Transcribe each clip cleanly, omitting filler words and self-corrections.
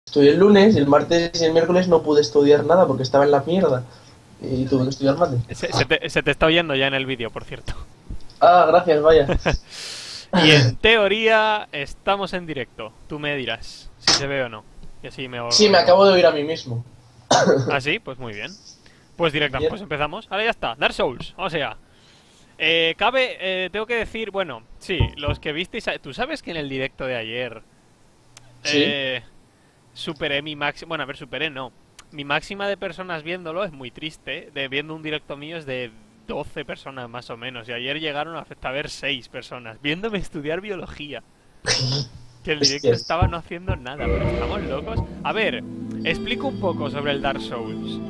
Estudié el lunes, y el martes y el miércoles no pude estudiar nada porque estaba en la mierda. Y tuve que estudiar mate. Se te está oyendo ya en el vídeo, por cierto. Ah, gracias, vaya. Y en teoría estamos en directo. Tú me dirás si se ve o no. Y así me ahorro Sí, me yo. acabo de oír a mí mismo. ¿Ah, sí? Pues muy bien. Pues directamente, Bien. pues empezamos. Ahora ya está, Dark Souls. O sea, tengo que decir, bueno, sí, los que visteis... Tú sabes que en el directo de ayer Sí. eh, superé mi máxima... Bueno, a ver, superé no. Mi máxima de personas viéndolo es muy triste. De viendo un directo mío es de 12 personas más o menos. Y ayer llegaron hasta ver 6 personas. Viéndome estudiar biología. Que el directo Hostias. estaba no haciendo nada, pero estamos locos. A ver, explico un poco sobre el Dark Souls.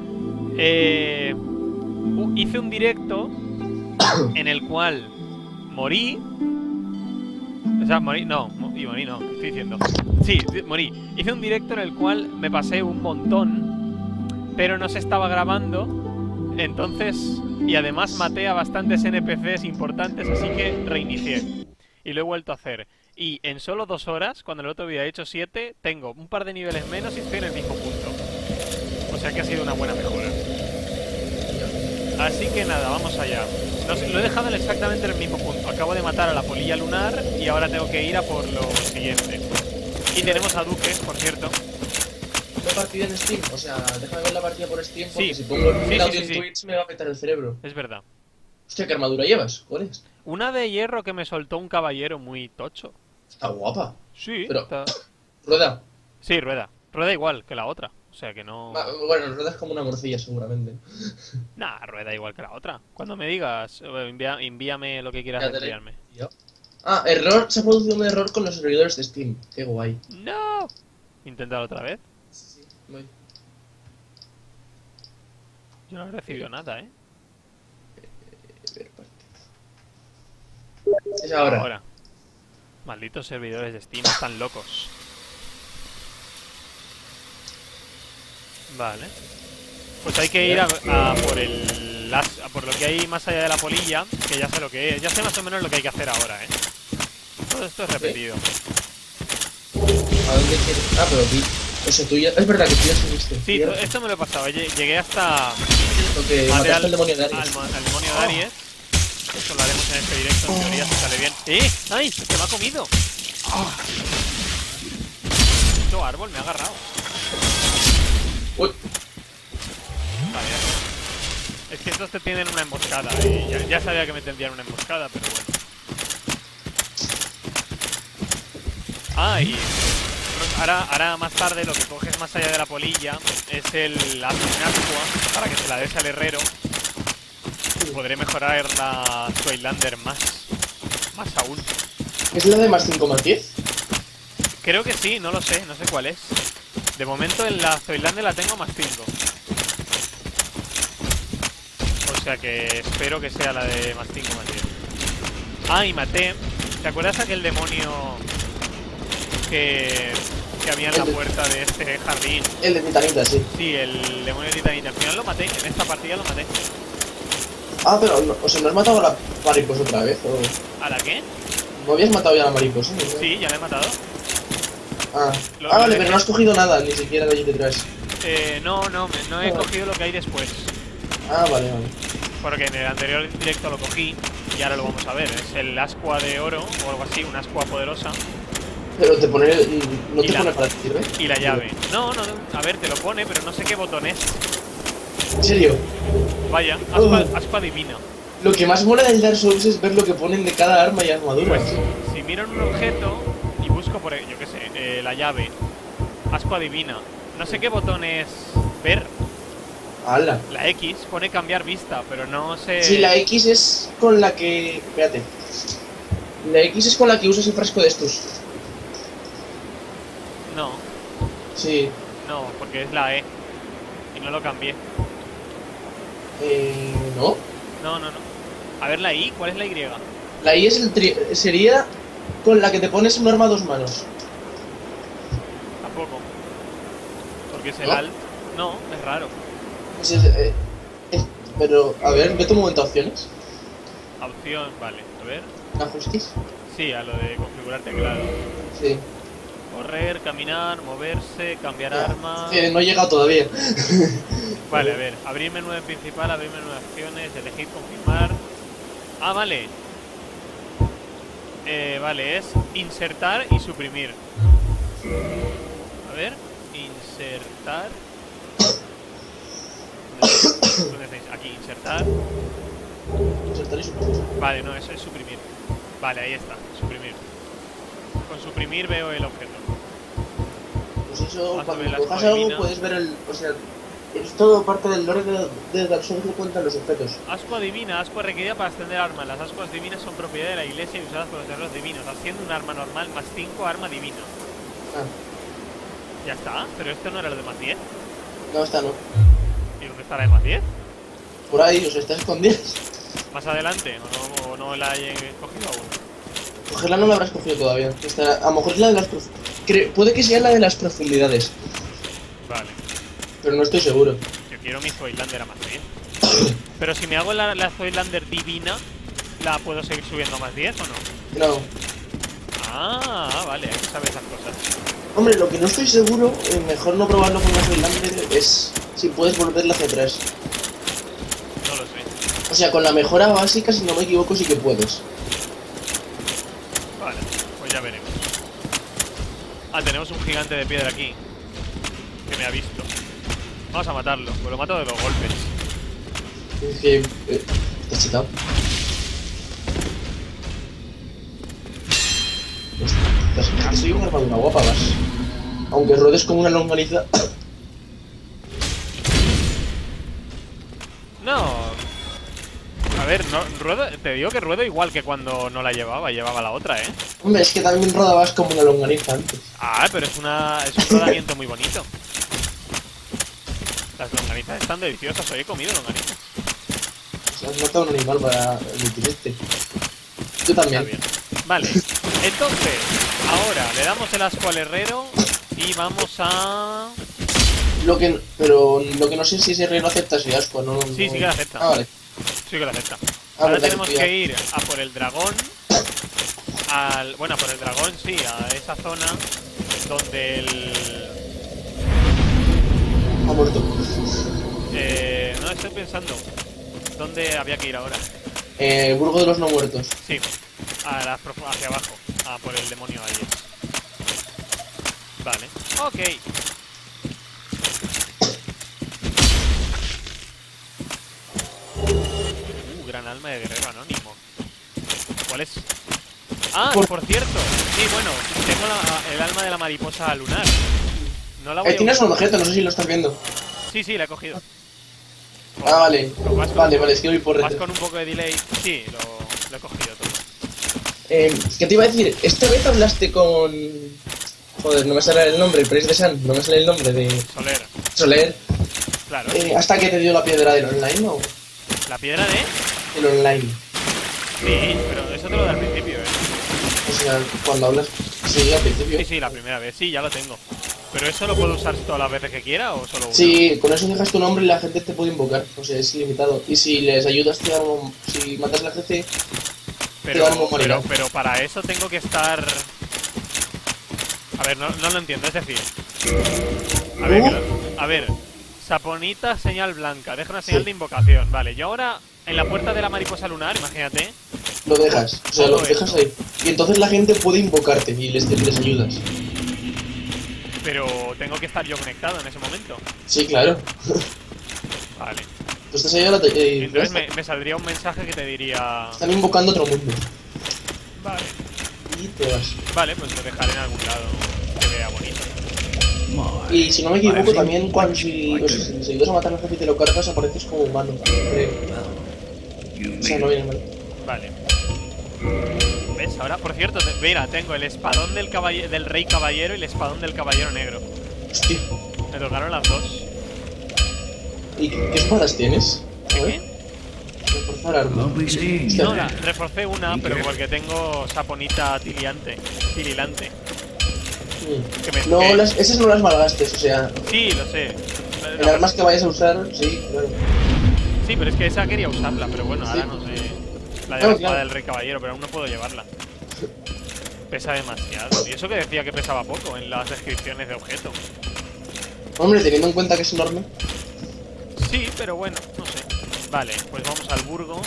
Hice un directo en el cual morí. O sea, morí. No, y morí no, ¿qué estoy diciendo? Sí, morí. Hice un directo en el cual me pasé un montón, pero no se estaba grabando. Entonces, y además maté a bastantes NPCs importantes, así que reinicié. Y lo he vuelto a hacer. Y en solo 2 horas, cuando el otro día he hecho 7, tengo un par de niveles menos y estoy en el mismo punto. O sea que ha sido una buena mejora. Así que nada, vamos allá. Lo he dejado exactamente en el mismo punto. Acabo de matar a la polilla lunar y ahora tengo que ir a por lo siguiente. Y tenemos a Duque, por cierto. Una partida en Steam, o sea, déjame ver la partida por Steam porque Sí, si pongo sí, el sí, audio sí, en sí. Twitch me va a petar el cerebro. Es verdad. Hostia, ¿qué armadura llevas? ¿Cuál es? Una de hierro que me soltó un caballero muy tocho. Está guapa. Sí, Pero, está... rueda. Sí, rueda. Rueda igual que la otra. O sea que no... Bueno, rueda es como una morcilla seguramente. Nah, rueda igual que la otra. Cuando me digas, envíame lo que quieras Ya te enviarme. tío. Ah, error, se ha producido un error con los servidores de Steam. Qué guay. ¡No! Inténtalo otra vez. Sí, voy. Yo no he recibido nada, ¿eh? Ver partida. Es ahora. Ahora. Malditos servidores de Steam, están locos. Vale. Pues hay que ir a por lo que hay más allá de la polilla, que ya sé lo que es. Ya sé más o menos lo que hay que hacer ahora, ¿eh? Todo esto es repetido. ¿A dónde quieres? Ah, pero vi. Eso tú ya. Es verdad que tú ya subiste. Sí, esto me lo he pasado. Llegué hasta... Lo que Maté mataste al demonio de Aries. al demonio de Aries. Eso lo haremos en este directo, en teoría, si sale bien. ¡Ay! ¡Se me ha comido! Mucho árbol, me ha agarrado. Uy, Vale, ya está. Es que estos te tienen una emboscada. Y ya sabía que me tendrían una emboscada, pero bueno. Y ahora más tarde lo que coges más allá de la polilla es el ascua para que se la des al herrero. Podré mejorar la Zoilander más aún. ¿es la de más 5 más 10? Creo que sí, no lo sé, no sé cuál es. De momento en la Zoilander la tengo más 5. O sea que espero que sea la de más 5 más 10. Y maté. ¿Te acuerdas aquel demonio que había en la puerta de este jardín? El de Titanita, sí. Sí, el demonio titanita. Al final lo maté, en esta partida lo maté. Ah, pero, o sea, ¿no has matado a la mariposa otra vez? ¿O ¿A la qué? no habías matado ya a la mariposa? ¿No? Sí, ya la he matado. Ah, Lo vale, dejé. pero no has cogido nada, ni siquiera de allí detrás. No he cogido lo que hay después. Ah, vale, vale. Porque en el anterior directo lo cogí y ahora lo vamos a ver. Es el ascua de oro o algo así, una ascua poderosa. Pero te pone. No Y te la- pone para ti, ¿ves? Y la llave. No, a ver, te lo pone, pero no sé qué botón es. En serio. Vaya, ascua divina. Lo que más mola del Dark Souls es ver lo que ponen de cada arma y armadura. Pues si miro en un objeto y busco por, yo qué sé, la llave, ascua divina, no sé qué botón es ver. ¡Hala! La X pone cambiar vista, pero no sé... Sí, la X es con la que. Espérate. La X es con la que usas el frasco de estos. No, Sí. no, porque es la E. Y no lo cambié. ¿No? No. A ver la I, ¿cuál es la Y? La I es sería con la que te pones un arma a dos manos. Tampoco. Porque es el ¿No? Alt. No, es raro. Pero, a ver, vete un momento a opciones. Opción, vale. A ver. Ajustes. Sí, a lo de configurar teclado. Sí. Correr, caminar, moverse, cambiar arma. No he llegado todavía. Vale, a ver. Abrir menú de principal, abrir menú de acciones, elegir confirmar. Ah, vale. Vale, es insertar y suprimir. A ver, insertar. ¿Dónde estáis? Aquí, insertar. Insertar y suprimir. Vale, no, eso es suprimir. Vale, ahí está, suprimir. Con suprimir veo el objeto. Pues eso, Vas a ver cuando las cojas algo coordenadas. puedes ver el... O sea, es todo parte del lore de Dark Souls que cuentan los objetos. Ascua divina, ascua requerida para extender armas. Las ascuas divinas son propiedad de la iglesia y usadas por los guerreros divinos, haciendo un arma normal más 5 arma divino. Ah, Ya está, pero esto no era lo de más 10. no, esta no. ¿Y dónde está la de más 10? Por ahí, o sea, está escondida. ¿Más adelante? ¿O no la he cogido aún? Cogerla no la habrás cogido todavía. Esta, a lo mejor es la de las puede que sea la de las profundidades, Vale. pero no estoy seguro. Yo quiero mi Zoilander a más 10. Pero si me hago la Zoilander divina, ¿la puedo seguir subiendo a más 10 o no? No. Ah, vale, hay que saber esas cosas. Hombre, lo que no estoy seguro, mejor no probarlo con la Highlander, es si puedes volverla hacia atrás. No lo sé. O sea, con la mejora básica, si no me equivoco, sí que puedes. Vale, pues ya veremos. Ah, tenemos un gigante de piedra aquí. Que me ha visto. Vamos a matarlo, pues lo mato de 2 golpes. Es que... ¿estás chetado? Soy una armadura guapa, vas. Aunque ruedes como una longaniza. No. A ver, no, te digo que ruedo igual que cuando no la llevaba la otra, ¿eh? Hombre, es que también rodabas como una longaniza antes. Ah, pero es un rodamiento muy bonito. Las longanizas están deliciosas, hoy he comido longanizas. O sea, has matado un animal para emitir este. Yo Está también. bien. Vale, entonces, ahora le damos el asco al herrero y vamos a... Pero lo que no sé si ese rey lo acepta ese asco, ¿no? Sí, sí que lo acepta. Ah, vale. Sí que lo acepta. Ah, Ahora verdad tenemos que que ir a por el dragón. Bueno, a por el dragón, sí, a esa zona donde el... Ha muerto. No estoy pensando. ¿Dónde había que ir ahora? Burgo de los no muertos. Sí, hacia abajo, a por el demonio Ayes. Vale, ok. Gran alma de guerrero anónimo. ¿Cuál es? Ah, por cierto. Sí, bueno, tengo el alma de la mariposa lunar. No la voy a Tienes usar. un objeto, no sé si lo estás viendo. Sí, sí, la he cogido. Ah, vale. Vas con- Vale, es que voy por Vas detrás. con un poco de delay. Sí, lo he cogido todo. ¿Qué te iba a decir? Esta vez hablaste con... Joder, no me sale el nombre, pero es de San, no me sale el nombre de... Soler, Soler. claro. ¿Hasta que te dio la piedra del online o...? La piedra de... El online. Sí, pero eso te lo da al principio, O sea, cuando hablas... Sí, al principio. Sí, sí, la primera vez. Sí, ya lo tengo. ¿Pero eso lo puedo usar todas las veces que quiera o solo una? Sí, con eso dejas tu nombre y la gente te puede invocar. O sea, es ilimitado. Y si les ayudas, te dan si matas la jefe, te dan un morirá. pero para eso tengo que estar... A ver, no lo entiendo, es decir... A ver, Saponita, señal blanca. Deja una señal Sí. de invocación. Vale, yo ahora en la puerta de la mariposa lunar, imagínate. Lo dejas. O sea, lo Todo dejas esto. ahí. Y entonces la gente puede invocarte y les ayudas. Pero tengo que estar yo conectado en ese momento. Sí, claro. Vale. Tú estás ahí ahora... Entonces me saldría un mensaje que te diría... Están invocando otro mundo. Vale. Y te vas. Vale, pues lo dejaré en algún lado que vea bonito. Y si no me equivoco, también cuando si les ayudas a matar al jefe y te lo cargas, apareces como humano, creo. O sea, no viene mal. Vale. ¿Ves? Ahora, por cierto, mira, tengo el espadón del rey caballero y el espadón del caballero negro. Hostia. Me tocaron las dos. ¿Y qué espadas tienes? A ver. ¿Qué? Reforzar arma. Hostia. No, reforcé una, pero porque tengo saponita tililante. Que me- No, que- esas no las malgastes, o sea, Sí, lo sé. en armas que vayas a usar, sí, claro. Sí, pero es que esa quería usarla, pero bueno, ahora Sí. no sé. La de Claro, la espada claro. del rey caballero, pero aún no puedo llevarla. Pesa demasiado. Y eso que decía que pesaba poco en las descripciones de objeto. Hombre, teniendo en cuenta que es enorme. Sí, pero bueno, no sé. Vale, pues vamos al Burgo.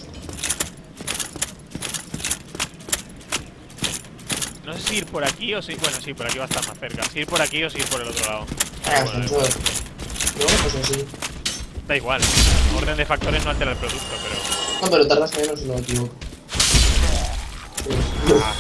No sé si ir por aquí o si... Bueno, sí, por aquí va a estar más cerca. Si ir por aquí o si ir por el otro lado. Ah, Bueno, ascensor. No, pues así. da igual. Orden de factores no altera el producto, pero... No, pero tardas menos si no me equivoco. Ah,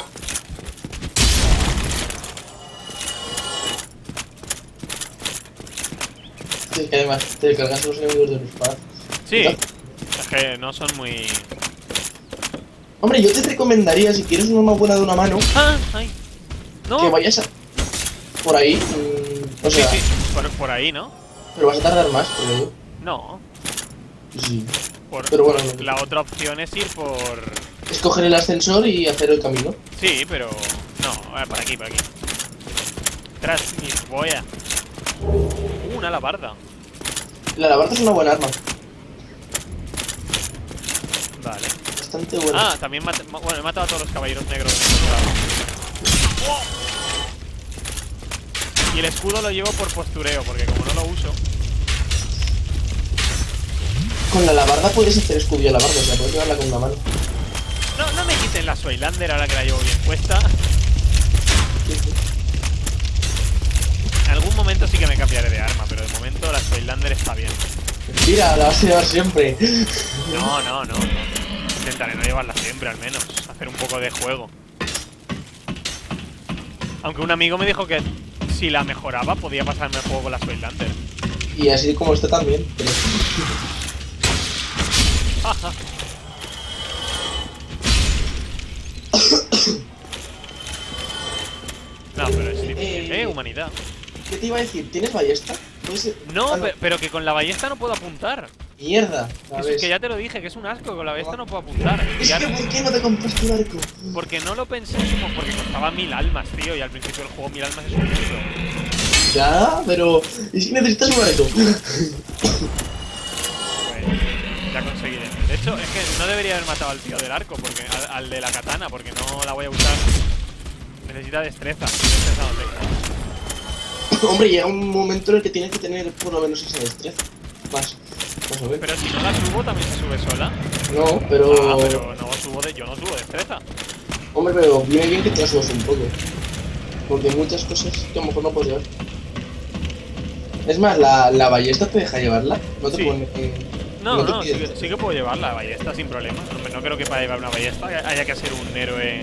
Sí, es que además te cargas a los enemigos de los espadas. sí. Es que no son muy... Hombre, yo te recomendaría, si quieres una más buena de una mano, ¡Ah! ¡Ay! ¡No! que vayas por ahí. O Sí, sea, sí. Por ahí, ¿no? pero vas a tardar más, creo yo. No. Sí. Por, Pero bueno, la otra opción es ir por... Escoger el ascensor y hacer el camino. Sí, pero... No, por aquí, por aquí. Tras mi boya. Una alabarda. La alabarda es una buena arma. Vale. Bastante buena. Ah, también bueno, he matado a todos los caballeros negros que he encontrado. ¡Oh! Y el escudo lo llevo por postureo, porque como no lo uso... Con la alabarda puedes hacer escudo y alabarda, o sea, puedes llevarla con una mano. No me quiten la Soylander ahora que la llevo bien puesta. En algún momento sí que me cambiaré de arma, pero de momento la Soylander está bien. Mentira, la vas a llevar siempre. No. Intentaré no llevarla siempre, al menos. Hacer un poco de juego. Aunque un amigo me dijo que si la mejoraba podía pasarme el juego con la Soylander. Y así como está también. Pero... No, pero es difícil. Humanidad. ¿Qué te iba a decir? ¿Tienes ballesta? No, Ah, pero que con la ballesta no puedo apuntar. Mierda, Es que ya te lo dije, que es un asco, con la ballesta no puedo apuntar. Es que ¿por qué no te compraste un arco? Porque no lo pensé como porque costaba 1000 almas, tío, y al principio del juego 1000 almas es un mundo. Ya, pero... ¿Y si necesitas un arco? Pues ya conseguiré. De hecho, es que no debería haber matado al tío del arco, porque al de la katana, porque no la voy a usar. Necesita destreza. Destreza no tengo. Hombre, llega un momento en el que tienes que tener por lo menos esa destreza. Vas a ver. Pero si no la subo, también se sube sola. No, pero... Ah, pero no subo yo no subo destreza. Hombre, pero viene bien que te la subas un poco. Porque hay muchas cosas que a lo mejor no puedes llevar. Es más, la ballesta te deja llevarla. No te Sí. pone... No, te sí, pide- sí que puedo llevar la ballesta sin problema. No creo que para llevar una ballesta haya que ser un héroe.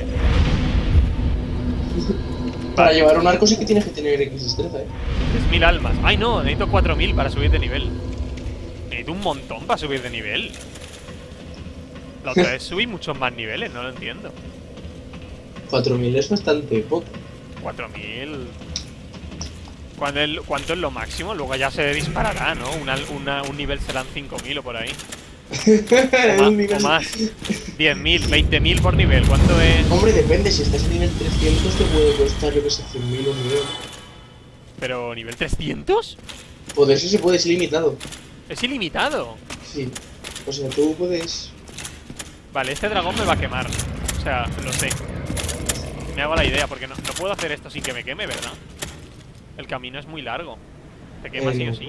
Para Vale. llevar un arco sí que tienes que tener X destreza, Es 1000 almas. Ay, no, necesito 4000 para subir de nivel. Necesito un montón para subir de nivel. La otra vez subí muchos más niveles, no lo entiendo. 4000 es bastante poco. 4000. ¿Cuánto es lo máximo? Luego ya se disparará, ¿no? Un nivel serán 5000 o por ahí. O más. 10.000, 20.000 por nivel. ¿Cuánto es? Hombre, depende, si estás en nivel 300 te puede costar, yo que sé, 100.000 un millón. ¿Pero nivel 300? Poder sí se puede, es ilimitado. Es ilimitado. Sí. O sea, tú puedes... Vale, este dragón me va a quemar. O sea, lo sé. Me hago la idea, porque no puedo hacer esto sin que me queme, ¿verdad? El camino es muy largo. Te quema sí no. o sí.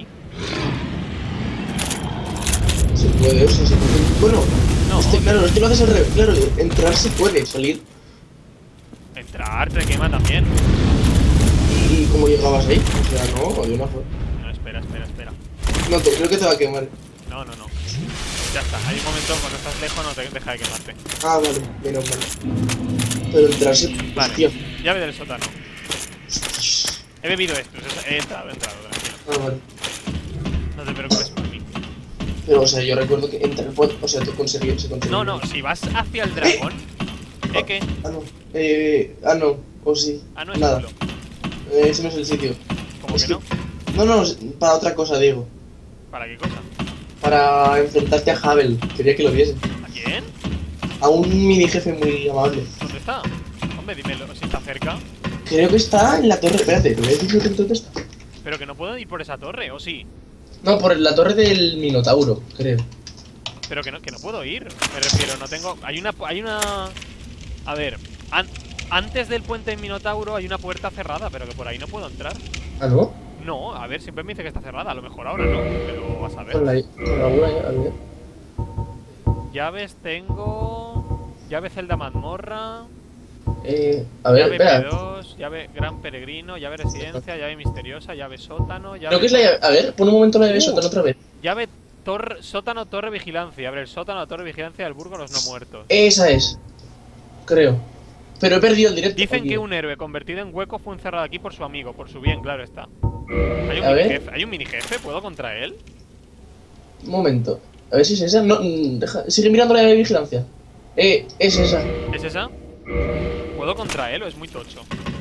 Se puede, o sea, se puede... Bueno, No. claro, es que lo haces al revés. Claro, entrar se puede, salir. Entrar te quema también. ¿Y cómo llegabas ahí? O sea, no, hay una forma. No, espera. No, creo que te va a quemar. No. Ya está, hay un momento cuando estás lejos no te deja de quemarte. Ah, vale, menos mal. Pero entrarse... Vale, Hostia. llave del sótano. Hostias. He bebido esto, he entrado, tranquilo. Ah, vale. No te preocupes por mí. Pero, o sea, yo recuerdo que entrar... O sea, se conseguía. No, si vas hacia el dragón... ¿Qué? Ah, no. No. O sí. Ah, no es Nada. culo. Ese no es el sitio. ¿Cómo Es que no? No, para otra cosa, digo. ¿Para qué cosa? Para enfrentarte a Havel. Quería que lo viese. ¿A quién? A un mini jefe muy amable. ¿Dónde está? Hombre, dímelo, si está cerca. Creo que está en la torre. Espérate, te voy a decir dónde está. Pero que no puedo ir por esa torre, ¿o sí? No, por la torre del Minotauro, creo. Pero que no puedo ir. Me refiero, no tengo... Hay una... A ver... Antes del puente en Minotauro hay una puerta cerrada, pero que por ahí no puedo entrar. ¿Ah, no? No, a ver, siempre me dice que está cerrada. A lo mejor ahora no, pero vas a ver. Con la buena ya, a ver. Llaves tengo... Llave celda mazmorra... A ver, llave espera. P2, llave gran peregrino, llave residencia, llave misteriosa, llave sótano, llave... Creo que es la llave. A ver, pon un momento la llave sótano otra vez. Llave sótano, torre, vigilancia. Abre el sótano, torre, vigilancia del Burgo de los No Muertos. Esa es. Creo. Pero he perdido el directo. Dicen aquí. que un héroe convertido en hueco fue encerrado aquí por su amigo, por su bien, claro está. ¿Hay un mini jefe? ¿Puedo contra él? Un momento. A ver si es esa. No, sigue mirando la llave de vigilancia. Es esa. ¿Es esa? ¿Puedo contra él o es muy tocho?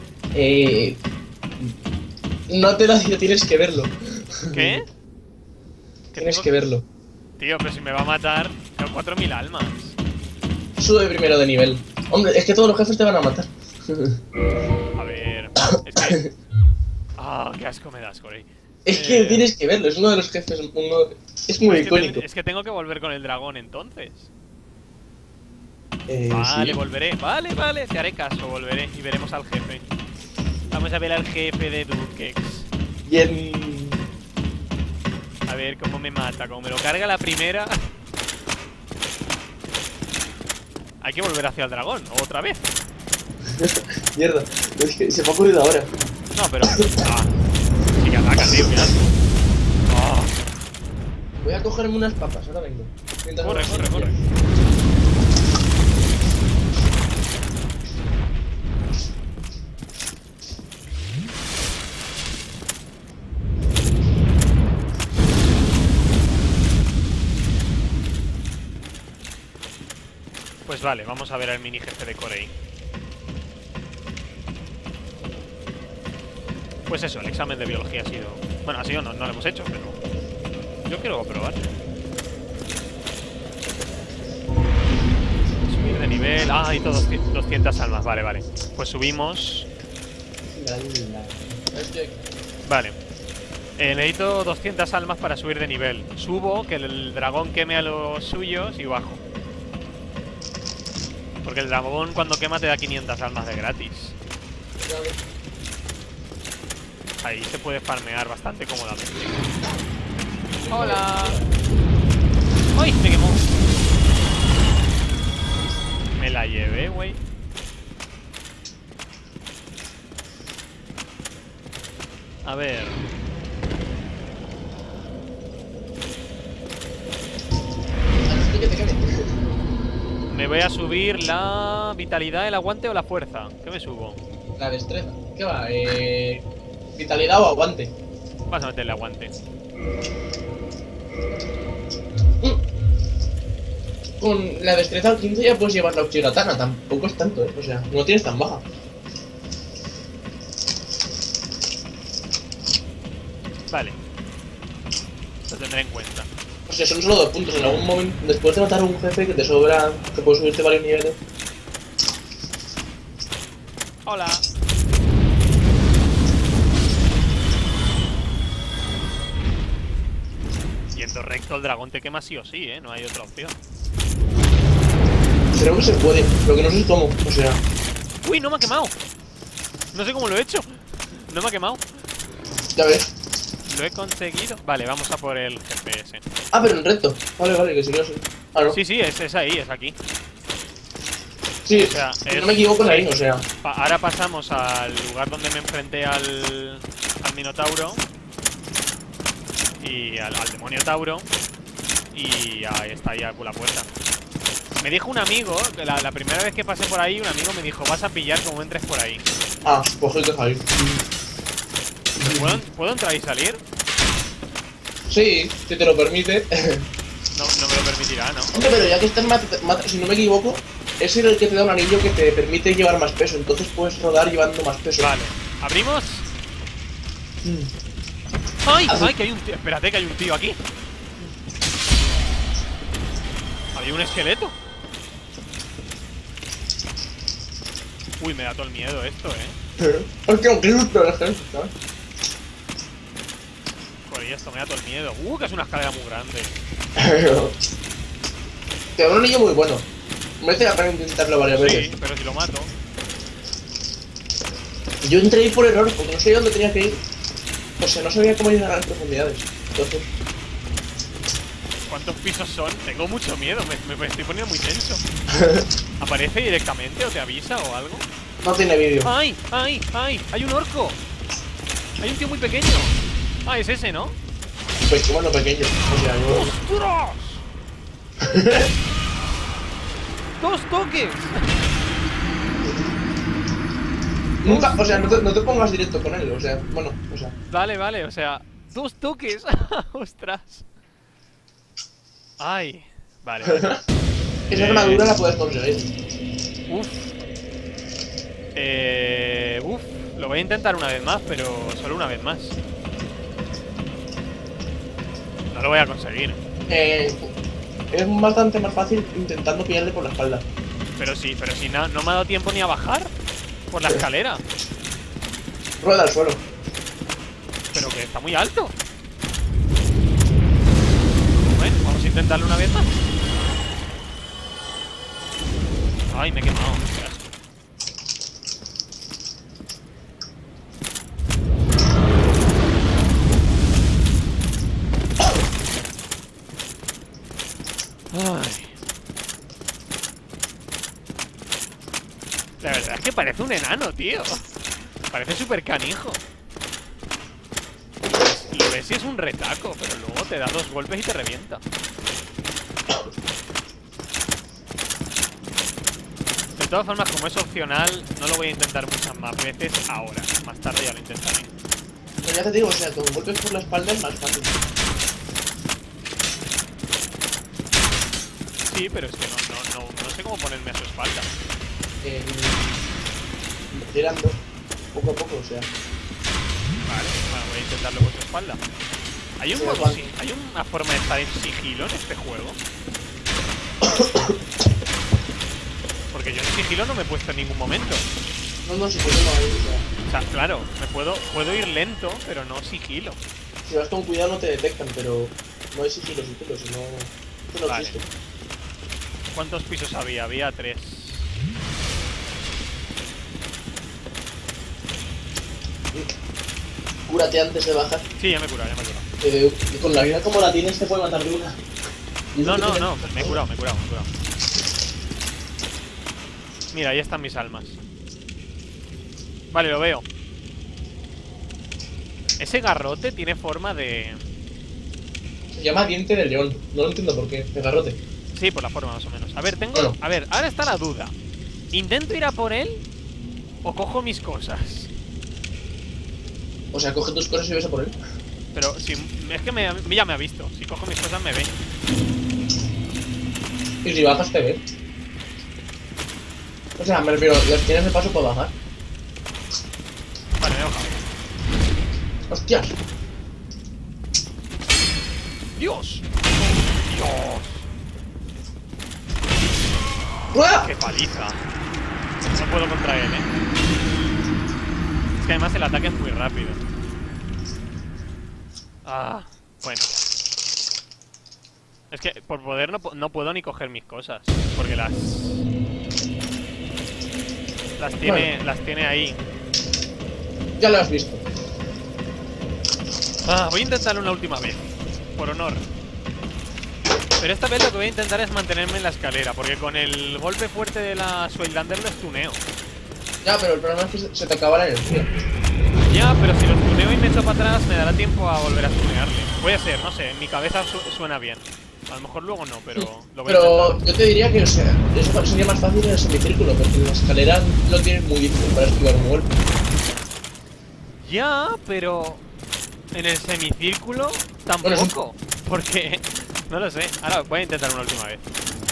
No te lo digo, tienes que verlo. ¿Qué? Tienes que verlo. Tío, pero si me va a matar, tengo 4000 almas. Sube primero de nivel. Hombre, es que todos los jefes te van a matar. A ver, es que... Ah, qué asco me das, Corey. Es que tienes que verlo, es uno de los jefes. Es muy icónico. Es que tengo que volver con el dragón entonces. Sí. Volveré. Vale, te haré caso, volveré y veremos al jefe. Vamos a ver al jefe de Dukex. Bien. A ver cómo me mata, como me lo carga la primera. Hay que volver hacia el dragón, otra vez. Mierda, es que se me ha ocurrido ahora. No, pero... sí que ataca, tío, qué asco. Voy a cogerme unas papas, ahora vengo. Corre. Pues vale, vamos a ver al mini jefe de Corey. Pues eso, el examen de biología ha sido... Bueno, ha sido, no lo hemos hecho, pero... Yo quiero probar. Subir de nivel... Ah, y todo 200 almas, vale. Pues subimos... Vale. Necesito 200 almas para subir de nivel. Subo, que el dragón queme a los suyos y bajo. Porque el dragón cuando quema te da 500 almas de gratis. Ahí se puede farmear bastante cómodamente. ¡Hola! ¡Ay! Me quemó. Me la llevé, güey. A ver... Me voy a subir la vitalidad, el aguante o la fuerza. ¿Qué me subo? La destreza. ¿Qué va? Vitalidad o aguante. Vas a meterle aguante. Con la destreza al 15 ya puedes llevar la Uchigatana. Tampoco es tanto, o sea, no tienes tan baja. Vale. Lo tendré en cuenta. O sea, son solo 2 puntos. En algún momento, después de matar a un jefe que te sobra, que puedes subirte varios niveles. Hola. Yendo recto, el dragón te quema sí o sí, no hay otra opción. Creo que se puede, lo que no sé es cómo, o sea... ¡Uy, no me ha quemado! No sé cómo lo he hecho. No me ha quemado. Ya ves. Lo he conseguido. Vale, vamos a por el GPS. Ah, pero en recto. Vale, que sí que lo sé. Ah, no. Sí, es ahí, es aquí. Sí, o sea, si no me equivoco es ahí, o sea... Ahora pasamos al lugar donde me enfrenté al Minotauro. Y al demonio Tauro. Y ahí está ya con la puerta. Me dijo un amigo, la primera vez que pasé por ahí, un amigo me dijo, vas a pillar como entres por ahí. Ah, pues hay que salir. ¿Puedo entrar y salir? Sí, si te lo permite. No me lo permitirá, ¿no? Hombre, pero ya que estás si no me equivoco, es el que te da un anillo que te permite llevar más peso. Entonces puedes rodar llevando más peso. Vale, ¿abrimos? ¡Ay! ¡Ay, que hay un tío! Espérate, que hay un tío aquí. Había un esqueleto. Uy, me da todo el miedo esto, Hostia, qué susto la gente, ¿sabes? Joder, esto me da todo el miedo. Que es una escalera muy grande. Te da un anillo muy bueno. Merece la pena intentarlo varias veces. Sí, pero si lo mato. Yo entré ahí por error, porque no sabía dónde tenía que ir. O sea, no sabía cómo llegar a las profundidades. Entonces, ¿Cuántos pisos son? Tengo mucho miedo, me estoy poniendo muy tenso. ¿Aparece directamente o te avisa o algo? no tiene vídeo. ¡Ay! ¡Ay! ¡Ay! ¡Hay un orco! ¡Hay un tío muy pequeño! Ah, es ese, ¿no? Pues bueno, pequeño. O sea, yo... ¡Ostras! ¡Dos toques! Nunca, o sea, no te pongas directo con él, o sea, bueno, o sea. Vale, vale, o sea, dos toques. ¡Ostras! ¡Ay! Vale, vale. Esa armadura la puedes conseguir. Uf. Uf. Lo voy a intentar una vez más, pero solo una vez más. No lo voy a conseguir. Es bastante más fácil intentando pillarle por la espalda. Pero si no me ha dado tiempo ni a bajar por la escalera. Rueda al suelo. Pero que está muy alto. Bueno, vamos a intentarlo una vez más. Ay, me he quemado. Qué asco. Ay. La verdad es que parece un enano, tío. Parece súper canijo. Lo ves si es un retaco, pero luego te da dos golpes y te revienta. De todas formas, como es opcional, no lo voy a intentar muchas más veces ahora. Más tarde ya lo intentaré. Pero ya te digo, o sea, con golpes por la espalda es más fácil. Sí, pero es que no sé cómo ponerme a su espalda. Tirando poco a poco, o sea. Vale, bueno, voy a intentarlo con su espalda. ¿Hay un modo, sí, ¿hay una forma de estar en sigilo en este juego? Porque yo en sigilo no me he puesto en ningún momento. No, si podemos ahí, O sea, claro, puedo ir lento, pero no sigilo. si vas con cuidado no te detectan, pero no hay sigilo, si no... Esto no Vale. existe. ¿Cuántos pisos había? Había 3. Cúrate antes de bajar. Sí, ya me he curado, ya me he curado. Con la vida como la tienes te puede matar de una. No, me he curado. Mira, ahí están mis almas. Vale, lo veo. Ese garrote tiene forma de... Se llama diente de león. No lo entiendo por qué. El garrote. Sí, por la forma más o menos. A ver, Bueno. A ver, ahora está la duda. ¿Intento ir a por él o cojo mis cosas? O sea, coge tus cosas y ves a por él. Pero si... Es que ya me ha visto. Si cojo mis cosas me ve. Y si bajas te ve. O sea, me refiero, los tienes de paso para bajar. Vale, me he bajado. ¡Hostias! ¡Dios! ¡Dios! ¡Uah! ¡Qué paliza! No puedo contra él, Es que además el ataque es muy rápido. Ah, bueno. Es que por poder no puedo ni coger mis cosas. Porque las tiene ahí. Ya lo has visto. Voy a intentarlo una última vez. Por honor. Pero esta vez lo que voy a intentar es mantenerme en la escalera. Porque con el golpe fuerte de la Swaylander lo estuneo. Ya, pero el problema es que se te acaba la energía. Ya, pero si lo estuneo y me echo para atrás, me dará tiempo a volver a estunearle. Puede ser, no sé, en mi cabeza suena bien. A lo mejor luego no, pero lo voy a Pero intentar. yo te diría que, o sea, eso sería más fácil en el semicírculo, porque en la escalera lo tienes muy difícil para esquivar un golpe. Ya, pero en el semicírculo tampoco. Porque, no lo sé. Ahora voy a intentar una última vez.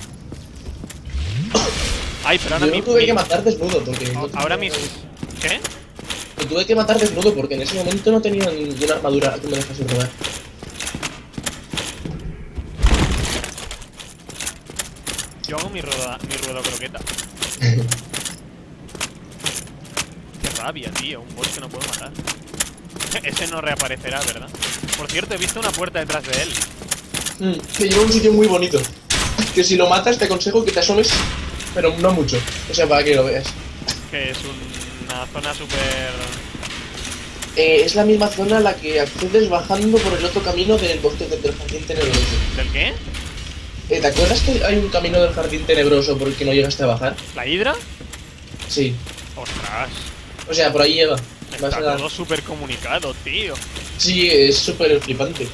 Ay, pero ahora Yo lo tuve que matar desnudo, porque... Ahora mis... ¿Qué? Lo tuve que matar desnudo, porque en ese momento no tenía ninguna armadura que me dejase rodar. Yo hago mi ruedo croqueta. Qué rabia, tío. Un boss que no puedo matar. Ese no reaparecerá, ¿verdad? Por cierto, he visto una puerta detrás de él. Te lleva a un sitio muy bonito. Que si lo matas te aconsejo que te asomes, pero no mucho. O sea, para que lo veas. Que es una zona súper... Es la misma zona a la que accedes bajando por el otro camino del bosque del jardín tenebroso. ¿Del qué? ¿Te acuerdas que hay un camino del jardín tenebroso por el que no llegaste a bajar? ¿La hidra? Sí. ¡Ostras! O sea, por ahí lleva. Vas Está a- todo súper comunicado, tío. Sí, es súper flipante.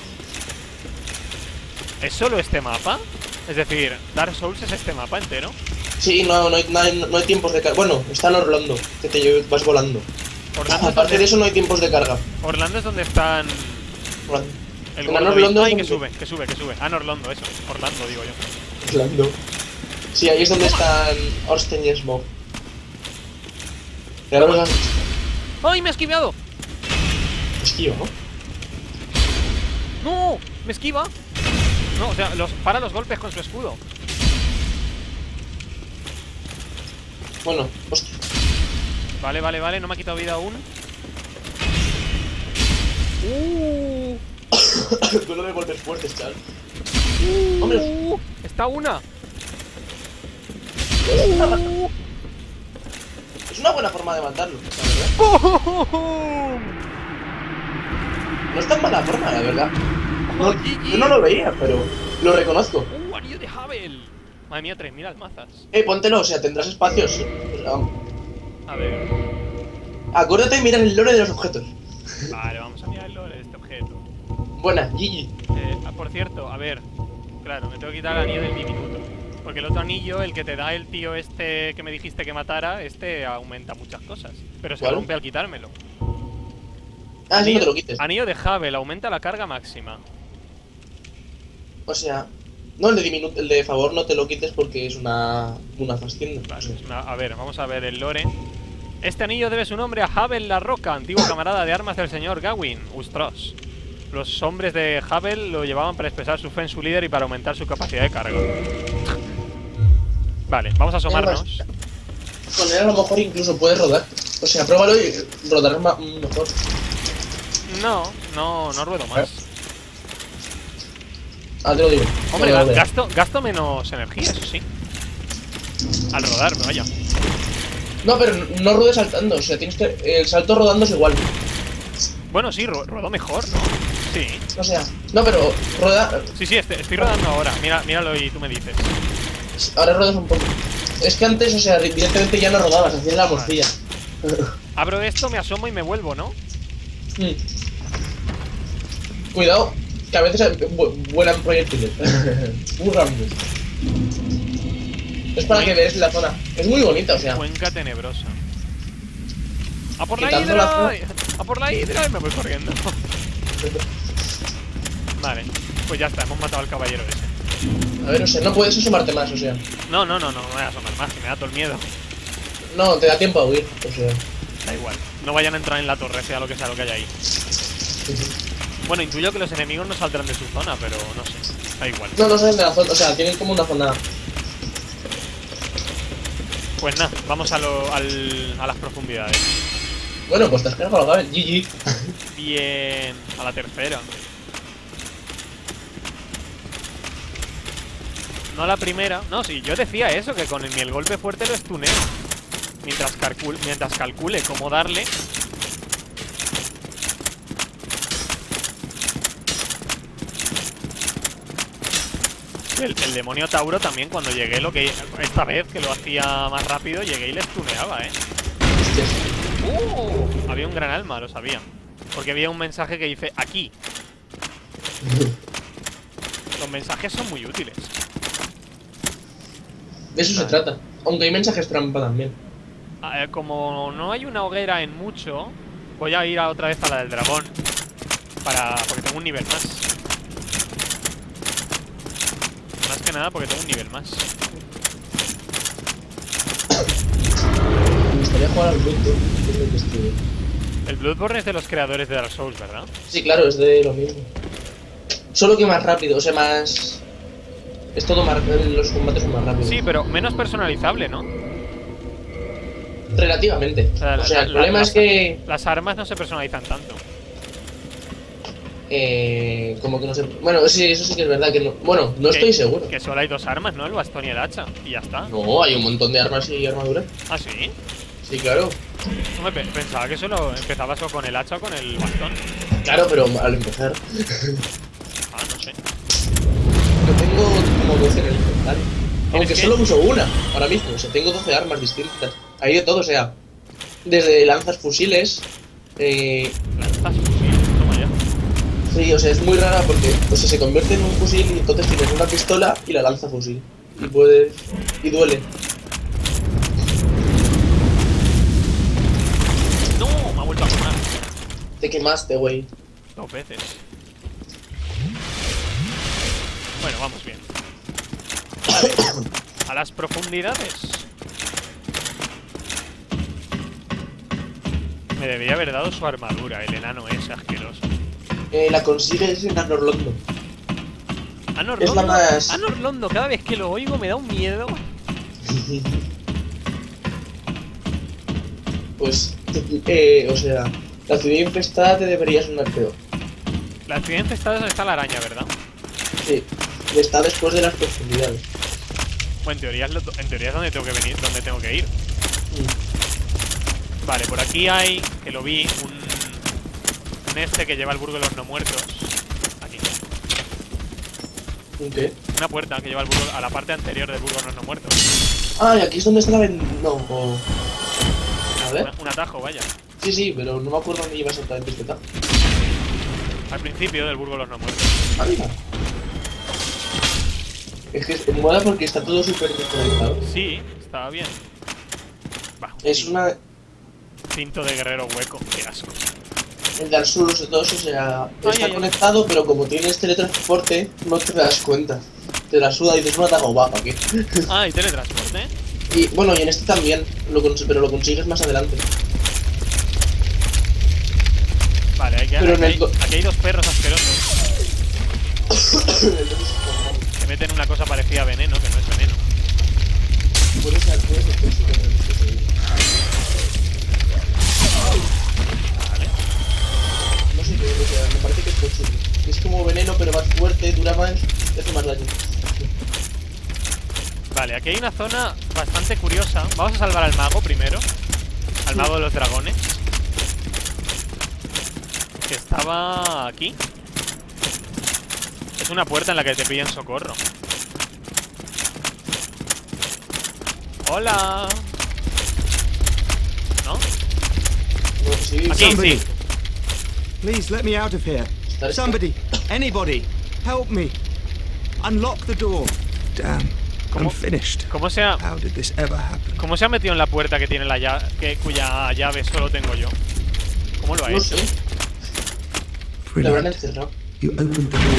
¿Es solo este mapa? Es decir, Dark Souls es este mapa entero. Sí, no hay tiempos de carga. Bueno, está en Orlando, que vas volando. Orlando es, Aparte de donde... eso, no hay tiempos de carga. Orlando es donde están... El En gordo Orlando Ay, es que donde- sube. Ah, en Orlando, eso. Orlando, digo yo. Orlando. Sí, ahí es donde están Orsten y Smoke. Y ahora los ¡Ay, me ha esquivado! esquivo, ¿no? ¡No! ¡Me esquiva! No, o sea, para los golpes con su escudo. Bueno, hostia. Vale, no me ha quitado vida aún. Duelo de golpes fuertes, chaval. Hombre. Está una. Es una buena forma de matarlo, la verdad. ¡Bum! No es tan mala forma, la verdad. Oh, Yo no lo veía, pero lo reconozco. Anillo de Havel. Madre mía, 3000 almazas. Póntelo, o sea, tendrás espacios. A ver. Acuérdate de mirar el lore de los objetos. Vale, vamos a mirar el lore de este objeto. Buena, Gigi. Por cierto, a ver. Claro, me tengo que quitar el anillo del diminuto. Porque el otro anillo, el que te da el tío este que me dijiste que matara, este aumenta muchas cosas. Pero se ¿Cuál? rompe al quitármelo. Ah, sí, no te lo quites. Anillo de Havel, aumenta la carga máxima. O sea, no, el de favor no te lo quites porque es una fastienda. Vale, a ver, vamos a ver el lore. Este anillo debe su nombre a Havel la Roca, antiguo camarada de armas del señor Gawain, Ustros. Los hombres de Havel lo llevaban para expresar su fe en su líder y para aumentar su capacidad de carga. Vale, vamos a asomarnos. Con él a lo mejor incluso puedes rodar. O sea, pruébalo y rodarás mejor. No ruedo más. Ah, te lo digo. Hombre, Vale. gasto menos energía, eso sí. Al rodar, vaya. No, pero no ruedes saltando. O sea, tienes que. El salto rodando es igual. Bueno, sí, ruedo mejor, ¿no? Sí. O sea, no, pero rueda. Sí, estoy rodando ahora. Míralo y tú me dices. Ahora ruedas un poco. Es que antes, o sea, evidentemente ya no rodabas, hacías la morcilla. Abro esto, me asomo y me vuelvo, ¿no? Cuidado, que a veces vuelan proyectiles. Muy grandes. Es para que veas la zona. Es muy bonita, o sea. Cuenca tenebrosa. ¡A por la Quitando la hidra! zona. ¡A por la hidra! Y me voy corriendo. Vale, pues ya está, hemos matado al caballero ese. A ver, o sea, no puedes asomarte más, o sea. No me voy a asomar más, que me da todo el miedo. No, te da tiempo a huir, o sea. Da igual, no vayan a entrar en la torre, sea lo que hay ahí. Bueno, intuyo que los enemigos no saldrán de su zona, pero no sé, da igual. No salen de la zona, o sea, tienen como una zona. Pues nada, vamos a las profundidades. Bueno, pues te has cargado la cabeza, GG. Bien, a la tercera. No a la primera. No, sí, yo decía eso, que con el golpe fuerte lo estuneo. Mientras calcule cómo darle. El demonio Tauro también, cuando llegué, esta vez que lo hacía más rápido, llegué y le stuneaba, Había un gran alma, lo sabía. Porque había un mensaje que dice aquí. Los mensajes son muy útiles. De eso se trata. Aunque hay mensajes trampa también. Como no hay una hoguera en mucho, voy a ir otra vez a la del dragón. Porque tengo un nivel más. Más que nada porque tengo un nivel más. Me gustaría jugar al Bloodborne, que es lo que estuve. El Bloodborne es de los creadores de Dark Souls, ¿verdad? Sí, claro, es de lo mismo. Solo que más rápido, o sea, más. Es todo más. Los combates son más rápidos. Sí, pero menos personalizable, ¿no? Relativamente. O sea, el problema es que. Las armas no se personalizan tanto. Como que no sé. Bueno, sí, eso sí que es verdad que no. Bueno, no estoy seguro. Que solo hay dos armas, ¿no? El bastón y el hacha. Y ya está. No, hay un montón de armas y armaduras. ¿Ah, sí? Sí, claro. Pensaba que solo empezabas o con el hacha o con el bastón. Claro, pero al empezar. Ah, no sé. Yo tengo como 12 en el inventario. Aunque que- solo uso una ahora mismo. O sea, tengo 12 armas distintas. Hay de todo, o sea. Desde lanzas fusiles. Lanzas fusil, toma ya. Sí, o sea, es muy rara porque o sea, se convierte en un fusil y entonces tienes una pistola y la lanza fusil. Y puedes. Y duele. No, me ha vuelto a quemar. Te quemaste, güey. 2 veces. Bueno, vamos bien. Vale. A las profundidades. Me debería haber dado su armadura, el enano es asqueroso. La consigues en Anorlondo. Anor Es la Londo, más- Anor Londo, cada vez que lo oigo me da un miedo. Pues, o sea, la ciudad infestada te debería sonar peor. La ciudad infestada es donde está la araña, ¿verdad? Sí, y está después de las profundidades. Bueno, en teoría es donde tengo que venir, donde tengo que ir. Vale, por aquí hay, que lo vi, un este que lleva el burgo de los no muertos. Aquí. ¿Un qué? Una puerta que lleva el burgo a la parte anterior del burgo de los no muertos. Ah, y aquí es donde está la No, A ver. Un atajo, vaya. Sí, sí, pero no me acuerdo dónde iba exactamente este tajo. Al principio del burgo de los no muertos. Ah, mira. Es que mola porque está todo súper desconectado. Sí, estaba bien. Bah, Es una... cinto de guerrero hueco, qué asco. El Dark Souls 2, o sea, está ay. conectado, pero como tienes teletransporte, no te das cuenta. Te la suda y dices, no te hago guapa, ¿qué? Ah, y teletransporte. Y bueno, y en este también, pero lo consigues más adelante. Vale, aquí hay 2 perros asquerosos que meten una cosa parecida a veneno, que no es veneno. Puede ser Vale. No sé qué, o sea, me parece que es posible. Es como veneno, pero más fuerte, dura más, y hace más daño. Vale, aquí hay una zona bastante curiosa. Vamos a salvar al mago primero. Al mago de los dragones. Que estaba aquí. Es una puerta en la que te piden socorro. Hola. ¿No? No, sí, Aquí, Somebody. sí. Please let me out of here. Somebody, anybody, help me. Unlock the door. Damn, I'm finished. ¿Cómo se ha How did this ever happen? metido en la puerta que tiene la llave, cuya llave solo tengo yo? ¿Cómo lo ha no hecho? sé, lo habrán Brilliant. encerrado. You opened the door.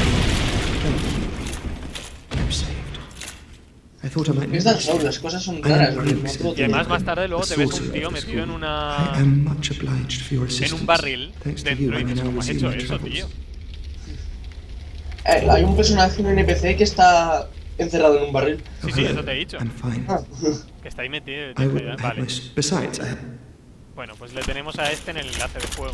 I'm saved. I thought I might Es never Dark Souls, las cosas son I raras. am porque no Alex. todo Y tiene- además más tarde luego te The ves un sorcerer tío of the metido en school. una... I am much obliged for your en assistance. un barril Thanks to dentro you, y I dices, now ¿cómo has resume hecho my eso, troubles. tío? Hay un personaje, un NPC que está encerrado en un barril. Sí, sí, eso te he dicho. I'm fine. Ah, Que está ahí metido. I wouldn't have Vale. this. Besides, I Bueno, pues le tenemos a este en el enlace de fuego.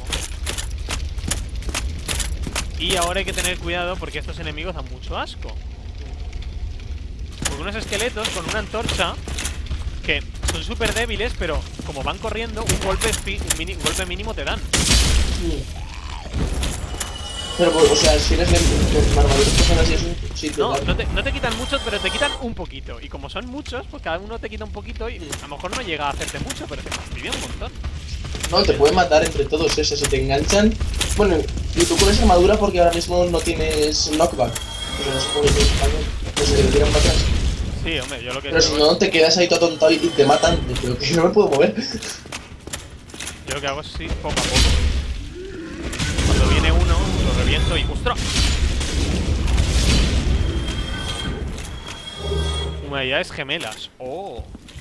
Y ahora hay que tener cuidado porque estos enemigos dan mucho asco. Porque unos esqueletos con una antorcha que son súper débiles, pero como van corriendo, un golpe mínimo te dan. pero, o sea, si eres lento, con armaduras cosas así, eso sí te No, da. no te quitan mucho, pero te quitan un poquito. Y como son muchos, pues cada uno te quita un poquito y a lo mejor no llega a hacerte mucho, pero te fastidia un montón. No, te pueden matar entre todos esos, si te enganchan. Bueno, y tú con esa armadura porque ahora mismo no tienes knockback. O sea, no se puede que se te tiran para atrás. Sí, hombre, yo lo que Pero si no, te quedas ahí todo tontado y te matan. Y creo que no me puedo mover. yo lo que hago es sí, poco a poco. Cuando viene uno, lo reviento y ¡ostras! Humanidades gemelas. ¡Oh!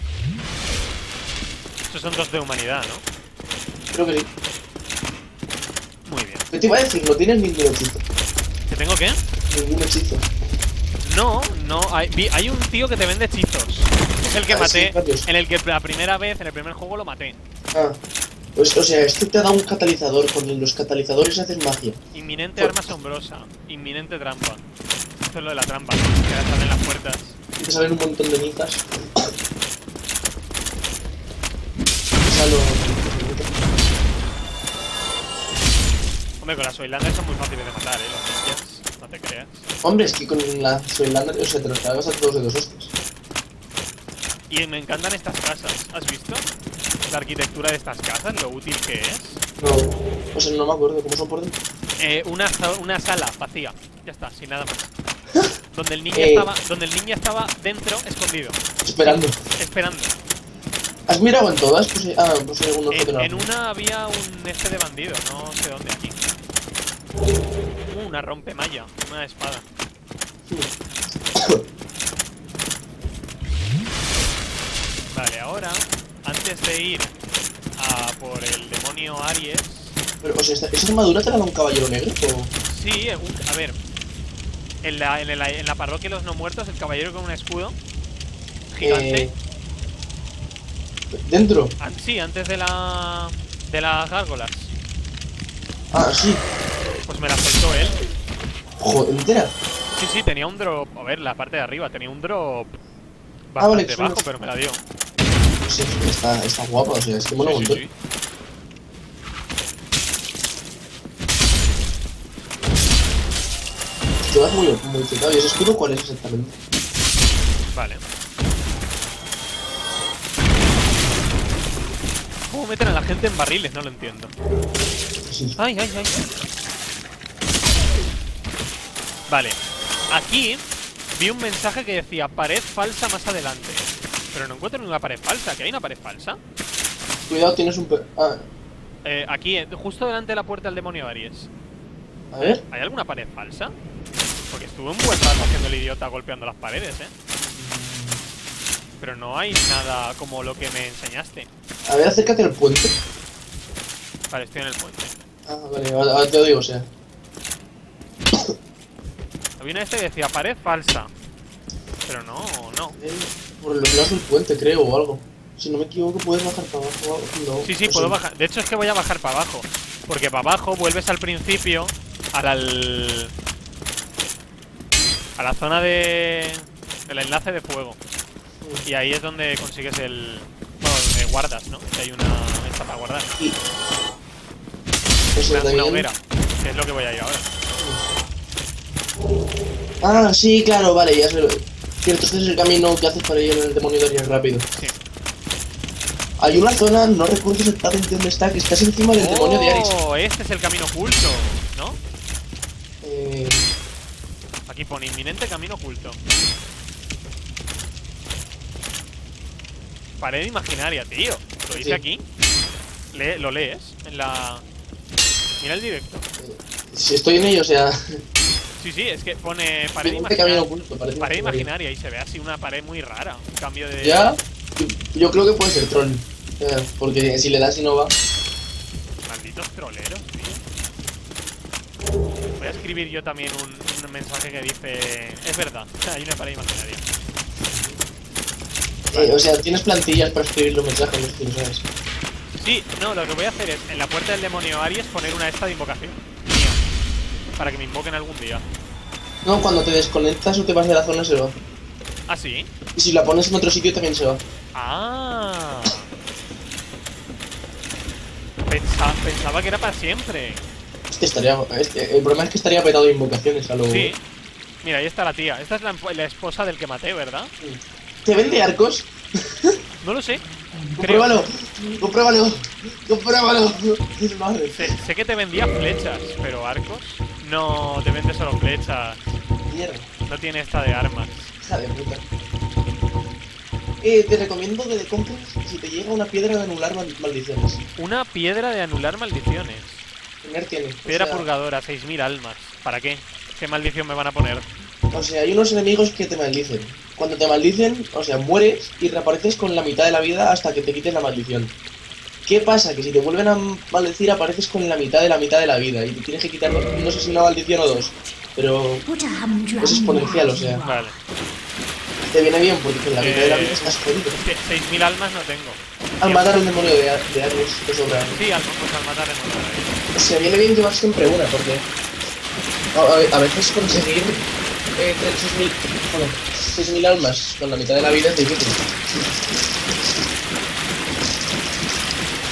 Estos son 2 de humanidad, ¿no? Creo que sí. Muy bien. ¿Qué te iba a decir? No tienes ningún hechizo. ¿Qué tengo qué? Ningún hechizo. No, hay un tío que te vende hechizos. Es el que Ah, sí, maté, varios. en el que la primera vez, en el primer juego lo maté. Ah. Pues, o sea, esto te da un catalizador. Con los catalizadores haces magia. Inminente arma asombrosa. Inminente trampa. Esto es lo de la trampa, que ahora salen las puertas. Y te salen un montón de nizas. Te lo... Hombre, con las Soylanders son muy fáciles de matar, los ninjas. No te creas. Hombre, es que con la Soylander, o sea, te los cargas a todos de 2 hostias. Y me encantan estas casas. ¿Has visto? La arquitectura de estas casas, lo útil que es. No, o sea, no me acuerdo cómo son por dentro. Una sala vacía. Ya está, sin nada más. Donde el niño estaba dentro, escondido. Esperando. Esperando. ¿Has mirado en todas? Pues, pues hay algunos que no. En una había un de bandido, no sé dónde aquí. Una rompemalla, una espada. Vale, ahora, antes de ir a por el demonio Aries... Pero, o sea, ¿esa armadura te la da un caballero negro o...? Sí, a ver... En la parroquia de los no muertos, el caballero con un escudo gigante... ¿Dentro? Sí, antes de las gárgolas. Ah, sí. Pues me la soltó él. Joder, ¿entera? Sí, tenía un drop... A ver, la parte de arriba, tenía un drop... Bastante bajo, pero me la dio. Sí, está guapa, o sea, es que mola un montón. Te vas muy chetado. ¿Y ese escudo cuál es exactamente? Vale. ¿Cómo meten a la gente en barriles? No lo entiendo. Ay. Vale. Aquí vi un mensaje que decía pared falsa más adelante. Pero no encuentro ninguna pared falsa. ¿Que hay una pared falsa? Cuidado, tienes un... aquí, justo delante de la puerta del demonio Aries. A ver. ¿Hay alguna pared falsa? Porque estuve un buen rato haciendo el idiota golpeando las paredes, Pero no hay nada como lo que me enseñaste. A ver, acércate al puente. Vale, estoy en el puente. Ah, vale, ahora te lo digo, o sea. Había una que decía pared falsa. Pero no. Por los lados del puente, creo, o algo. Si no me equivoco, puedes bajar para abajo o algo. No, sí, puedo bajar. De hecho, es que voy a bajar para abajo. Porque para abajo vuelves al principio a la zona el enlace de fuego. Y ahí es donde consigues el... Bueno, donde guardas, ¿no? Que hay una... Esta para guardar. Y... Una hoguera. Que es lo que voy a ir ahora. Ah, sí, claro, vale, ya sé. Cierto, este es el camino que haces para ir en el demonio de Aries rápido. Sí. Hay una zona, no recuerdo exactamente dónde está, que estás encima del demonio de Aries. Oh, este es el camino oculto, ¿no? Aquí pone inminente camino oculto. Pared imaginaria, tío. Lo dice aquí. ¿Lo lees? En la... Mira el directo. Si estoy en ello, o sea... Sí, es que pone pared imaginaria. Pared imaginaria y se ve así una pared muy rara. Un cambio de... Ya, yo creo que puede ser troll. Porque si le das y no va... Malditos troleros, tío. Voy a escribir yo también un mensaje que dice... Es verdad, hay una pared imaginaria. O sea, tienes plantillas para escribir los mensajes, no sé si lo sabes. Sí, no, lo que voy a hacer es en la puerta del demonio Aries poner una esta de invocación mía, para que me invoquen algún día. No, cuando te desconectas o te vas de la zona se va. ¿Ah, sí? Y si la pones en otro sitio también se va. Ah. Pensaba que era para siempre. El problema es que estaría petado de invocaciones a lo... Sí. Mira, ahí está la tía. Esta es la esposa del que maté, ¿verdad? ¿Te vende arcos? No lo sé. Compruébalo. Sé que te vendía flechas, pero arcos. No, te vende solo flechas. Mierda. No tiene esta de armas. Hija de puta. Te recomiendo que te compres si te llega una piedra de anular maldiciones. Una piedra de anular maldiciones. Tiene. Piedra purgadora, 6000 almas. ¿Para qué? ¿Qué maldición me van a poner? O sea, hay unos enemigos que te maldicen. Cuando te maldicen, o sea, mueres y reapareces con la mitad de la vida hasta que te quites la maldición. ¿Qué pasa? Que si te vuelven a maldecir apareces con la mitad de la vida y te tienes que quitar, no sé si una maldición o dos, pero es exponencial, o sea. Vale. Te viene bien porque con la mitad de la vida estás jodido. 6000 almas no tengo. Al matar al demonio de Aries, te sobra. Sí, pues al matar al demonio de Aries. O sea, viene bien llevar siempre una, porque a veces conseguir 6.000 almas con la mitad de la vida es difícil.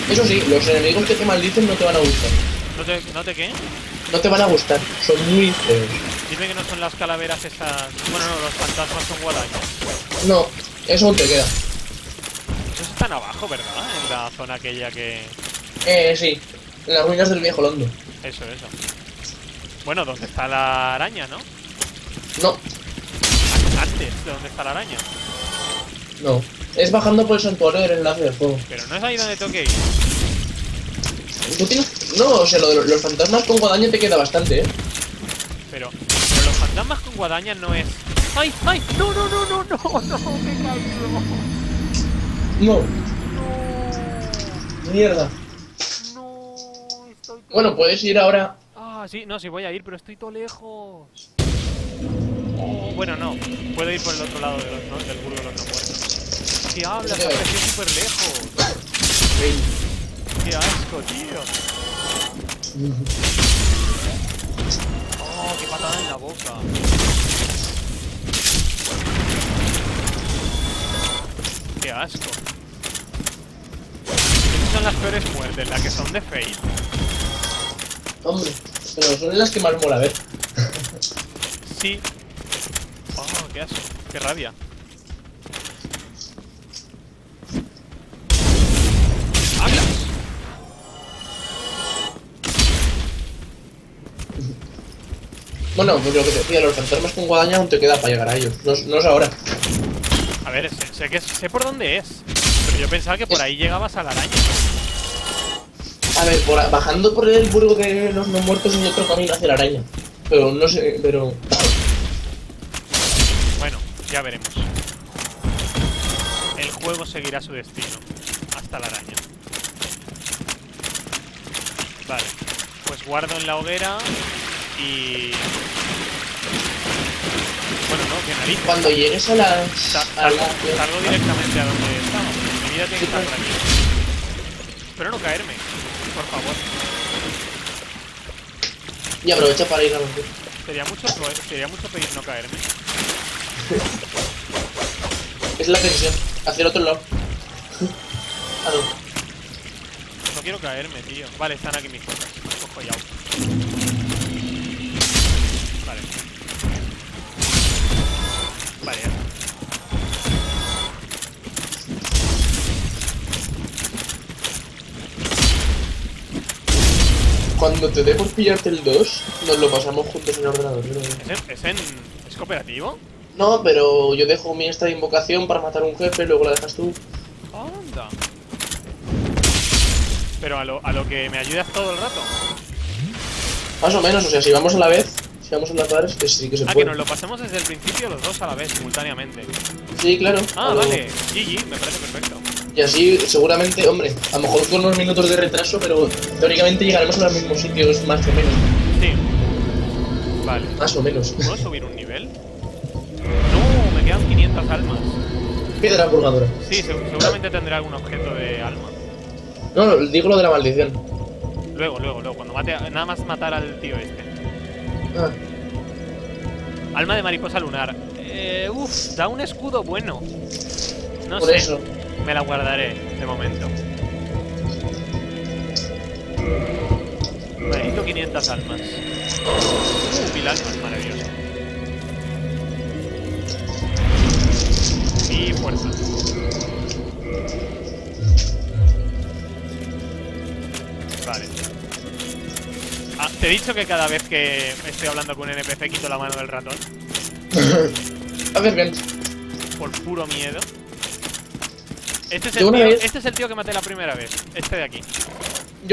Eso sí, los enemigos que te maldicen no te van a gustar. ¿No te qué? No te van a gustar, son muy feos. Dime que no son las calaveras esas... Bueno, no, los fantasmas con guadaña. No, eso aún te queda. Esos están abajo, ¿verdad? En la zona aquella que... Sí, en las ruinas del viejo Londo. Eso. Bueno, ¿dónde está la araña, no? No, Antes de dónde está la araña. no. Es bajando por el santuario del enlace de fuego. Pero no es ahí donde tengo que ir. ¿Tú tienes...? No, o sea, lo de los fantasmas con guadaña te queda bastante, ¿eh? Pero los fantasmas con guadaña no es... ¡Ay! ¡No! ¡Me he caído! No. Mierda. No, estoy... Bueno, puedes ir ahora... Ah, sí, no, sí voy a ir, pero estoy todo lejos. Oh, bueno, no. Puedo ir por el otro lado de del burgo de los no muertos. ¿Qué hablas? Apareció súper lejos. ¡Qué asco, tío! ¡Oh, qué patada en la boca! ¡Qué asco! Esas son las peores muertes, las que son de Fate. Hombre, pero son las que más mola ver. Sí. ¡Oh, qué asco! ¡Qué rabia! ¡Hablas! Bueno, pues lo que te decía, los fantasmas con guadaña aún te queda para llegar a ellos. No es ahora. A ver, sé por dónde es. Pero yo pensaba que por ahí llegabas a la araña. A ver, bajando por el burgo de los no muertos hay otro camino hacia la araña. Pero no sé, pero... Bueno, ya veremos. El juego seguirá su destino. Hasta la araña. Vale. Pues guardo en la hoguera y... Bueno, no, que nariz. Cuando llegues a la... Salgo directamente a donde estamos. Mi vida tiene que estar por aquí. Espero no caerme, por favor. Y aprovecha para ir a los... Sería mucho pedir no caerme. Es la tensión. Hacia el otro lado. Ah, no. No quiero caerme, tío. Vale, están aquí mis cosas. Cojo ya. Vale. Vale, ya. Cuando te dé por pillarte el 2, nos lo pasamos juntos en el ordenador. ¿Es cooperativo? No, pero yo dejo mi esta invocación para matar a un jefe, luego la dejas tú. Anda. Pero a lo que me ayudas todo el rato. Más o menos, o sea, si vamos a la vez, si vamos a las pares, que sí que se puede. Que nos lo pasemos desde el principio los dos a la vez, simultáneamente. Sí, claro. Ah, vale. GG, me parece perfecto. Y así, seguramente, hombre, a lo mejor con unos minutos de retraso, pero teóricamente llegaremos a los mismos sitios más o menos. Sí. Vale. Más o menos. ¿Puedo subir un nivel? No, me quedan 500 almas. Piedra purgadora. Sí, seguramente tendré algún objeto de alma. No, digo lo de la maldición. Luego, cuando mate, nada más matar al tío este. Ah. Alma de mariposa lunar. Da un escudo bueno. No Por sé. eso. Me la guardaré de momento. Necesito 500 almas. 1000 almas, maravilloso. Y fuerza. Vale. Ah, te he dicho que cada vez que estoy hablando con un NPC quito la mano del ratón. A ver, bien. Por puro miedo. Este es el tío que maté la primera vez. Este de aquí. Yo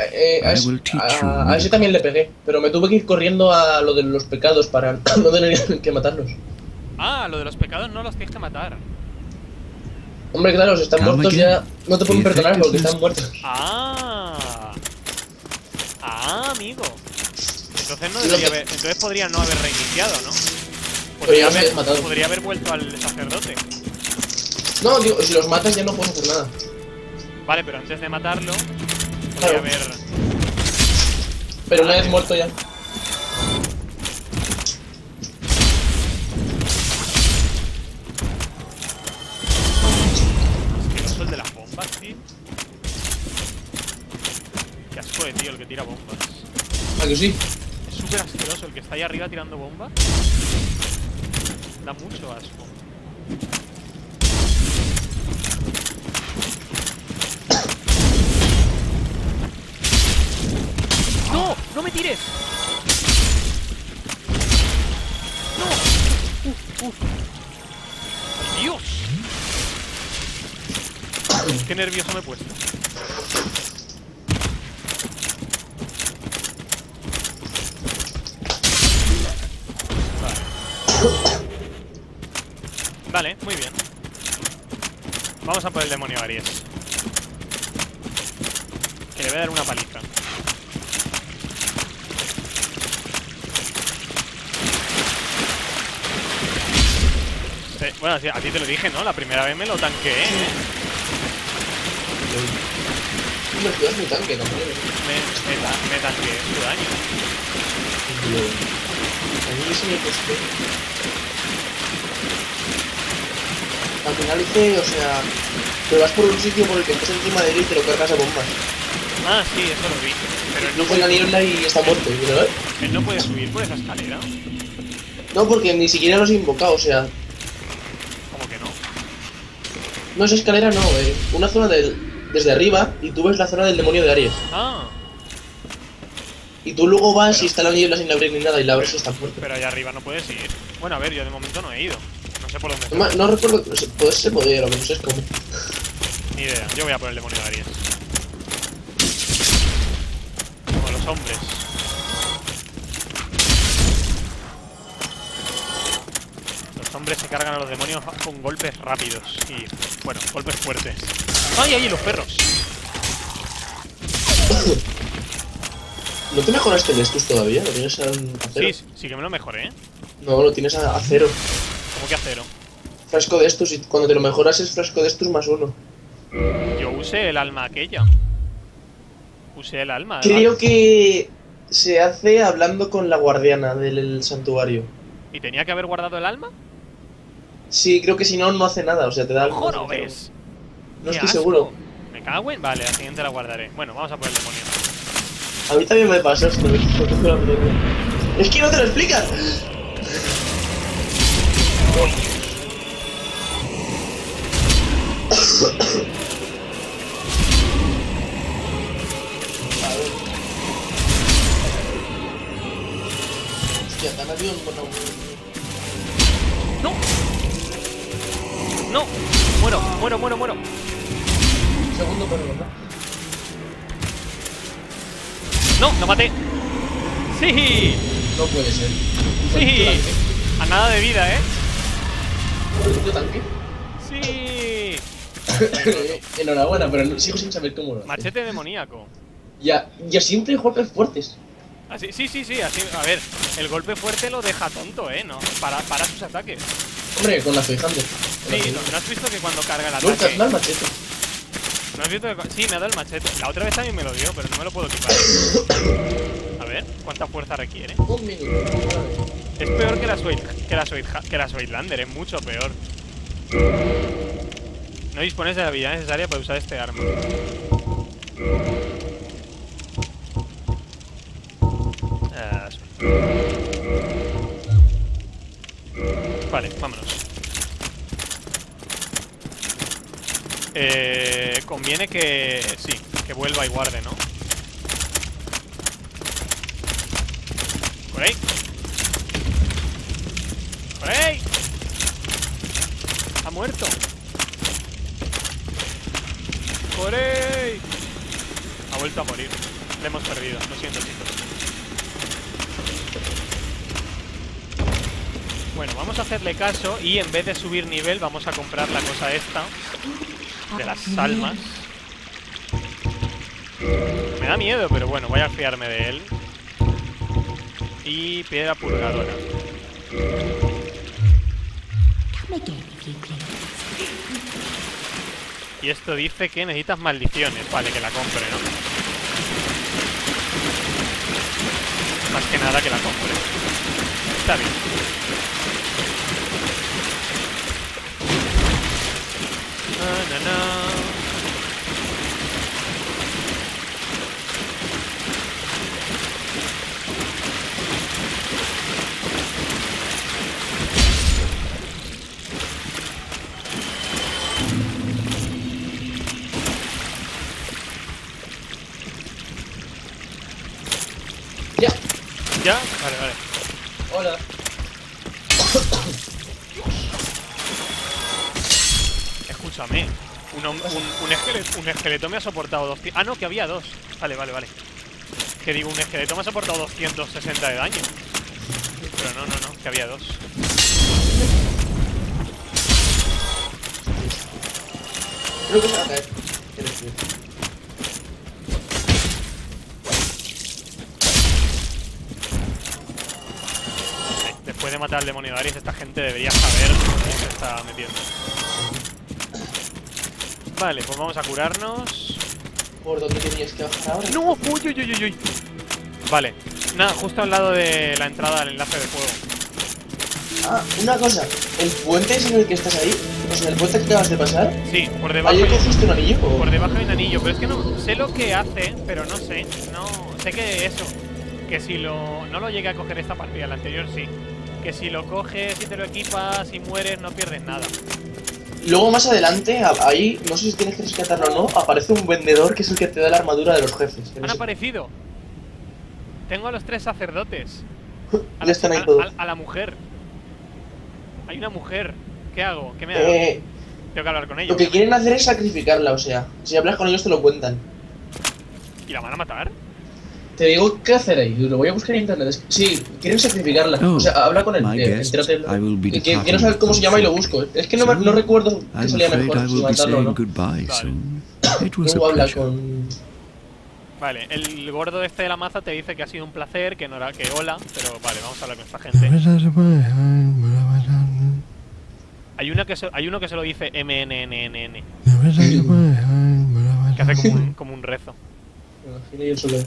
a ese también le pegué, pero me tuve que ir corriendo a lo de los pecados para no tener que matarlos. Ah, lo de los pecados no los tienes que matar. Hombre, claro, si están muertos ya no te pueden perdonar porque están muertos. Ah, amigo. Entonces no debería haber, entonces podría no haber reiniciado, ¿no? Podría haber vuelto al sacerdote. No, digo, si los matas ya no puedes hacer nada. Vale, pero antes de matarlo podría haber... Pero una vez muerto ya. Es que no soy el de las bombas, tío. tira bombas. ¿A que sí? Es súper asqueroso el que está ahí arriba tirando bombas. Da mucho asco. ¡No! ¡No me tires! ¡No! ¡Ay, Dios! Qué nervioso me he puesto. Vale, muy bien. Vamos a por el demonio Aries. Que le voy a dar una paliza. Bueno, sí, a ti te lo dije, ¿no? La primera vez me lo tanqueé, ¿eh? No es mi tanque, no creo. Me tanqueé su daño. A mí sí me costó. Al final hice, o sea, te vas por un sitio por el que estás encima de él y te lo cargas a bombas. Ah, sí, eso lo vi. Pero él no Dice la niebla y está muerto, ¿verdad? Él no puede subir por esa escalera. No, porque ni siquiera los he invocado, o sea. ¿Cómo que no? No, esa escalera no, una zona desde arriba y tú ves la zona del demonio de Aries. Ah. Y tú luego vas y está la niebla sin abrir ni nada y la abres y está fuerte. Pero allá arriba no puedes ir. Bueno, a ver, yo de momento no he ido. No sé por dónde está. No recuerdo, pues se podía, lo que no sé es cómo. Ni idea, yo voy a por el demonio de Aries. Como los hombres. Los hombres se cargan a los demonios con golpes rápidos y, bueno, golpes fuertes. ¡Ay, ahí los perros! ¿No te mejoraste el Estus todavía? ¿Lo tienes a cero? Sí que me lo mejoré, ¿eh? No, lo tienes a cero. ¿Cómo que a cero? Frasco de Estus y cuando te lo mejoras es frasco de Estus +1. Yo usé el alma aquella. Usé el alma. Creo que se hace hablando con la guardiana del santuario. ¿Y tenía que haber guardado el alma? Sí, creo que si no, no hace nada, o sea, te da algo. ¡Ojo, no ves! No estoy seguro. Me cago en... Vale, la siguiente la guardaré. Bueno, vamos a por el demonio. A mí también me pasa esto. Es que no te lo explican. Hostia, te han metido un mono. ¡No! ¡No! ¡Muero! Segundo por ¿verdad? ¡No! ¡Lo maté! ¡Sí! No puede ser. ¡Sí! A nada de vida, ¿eh? ¿Un tanque? ¡Sí! Enhorabuena, pero sigo sin saber cómo lo. Machete demoníaco. Ya siempre hay golpes fuertes. Así, sí, así. A ver, el golpe fuerte lo deja tonto, ¿eh? No, para sus ataques. Hombre, con la Soyhander. Sí, ¿no has visto que cuando carga el No, ataque? no el machete. ¿No has visto que... Sí, me ha dado el machete. La otra vez también me lo dio, pero no me lo puedo equipar. A ver, ¿cuánta fuerza requiere? Un minuto. Es peor que la Soylander, es mucho peor. No dispones de la habilidad necesaria para usar este arma. Vale, vámonos. Conviene que... sí, que vuelva y guarde, ¿no? Por ahí. Por ahí. Ha muerto. Por ahí. Ha vuelto a morir. Le hemos perdido, lo siento, chicos. Bueno, vamos a hacerle caso y en vez de subir nivel vamos a comprar la cosa esta de las almas. Me da miedo, pero bueno, voy a fiarme de él. Y piedra purgadora. Y esto dice que necesitas maldiciones. Vale, que la compre, ¿no? Más que nada que la compre. Está bien. ¿Ya? Vale, vale. Hola. Escúchame. Un esqueleto me ha soportado 200... Ah, no, que había 2. Vale, vale, vale. Que digo, un esqueleto me ha soportado 260 de daño. Pero no, que había 2. Creo que se va a caer. Después de matar al demonio de Aries, esta gente debería saber dónde se está metiendo. Vale, pues vamos a curarnos. ¿Por dónde tenías que bajar ahora? ¡No! ¡Uy, uy, uy, uy, uy! Vale, nada, justo al lado de la entrada al enlace de fuego. Ah, una cosa. ¿El puente es en el que estás ahí? O sea, ¿el puente que acabas de pasar? Sí, por debajo. ¿Ahí cogiste un anillo? ¿O? Por debajo hay un anillo, pero es que no sé lo que hace, pero no sé. No sé que eso. Que si lo. No lo llegué a coger esta partida, la anterior sí. Que si lo coges y te lo equipas y mueres, no pierdes nada. Luego más adelante, ahí, no sé si tienes que rescatarlo o no, aparece un vendedor que es el que te da la armadura de los jefes. Han aparecido. Tengo a los 3 sacerdotes. Ya están ahí todos. A la mujer. Hay una mujer. ¿Qué hago? ¿Qué me hago? Tengo que hablar con ellos. Lo que quieren hacer es sacrificarla, o sea, si hablas con ellos te lo cuentan. ¿Y la van a matar? Te digo qué hacer ahí, lo voy a buscar en internet. Sí, quieren sacrificarla. O sea, habla con él. Entérate. Quiero saber cómo se llama y lo busco. Es que no recuerdo qué salía mejor, si matarlo o no. Luego habla con... Vale, el gordo este de la maza te dice que ha sido un placer, que no era que hola, pero vale, vamos a hablar con esta gente. Hay uno que se lo dice MNNNN. Que hace como un rezo. Me imagino yo solo.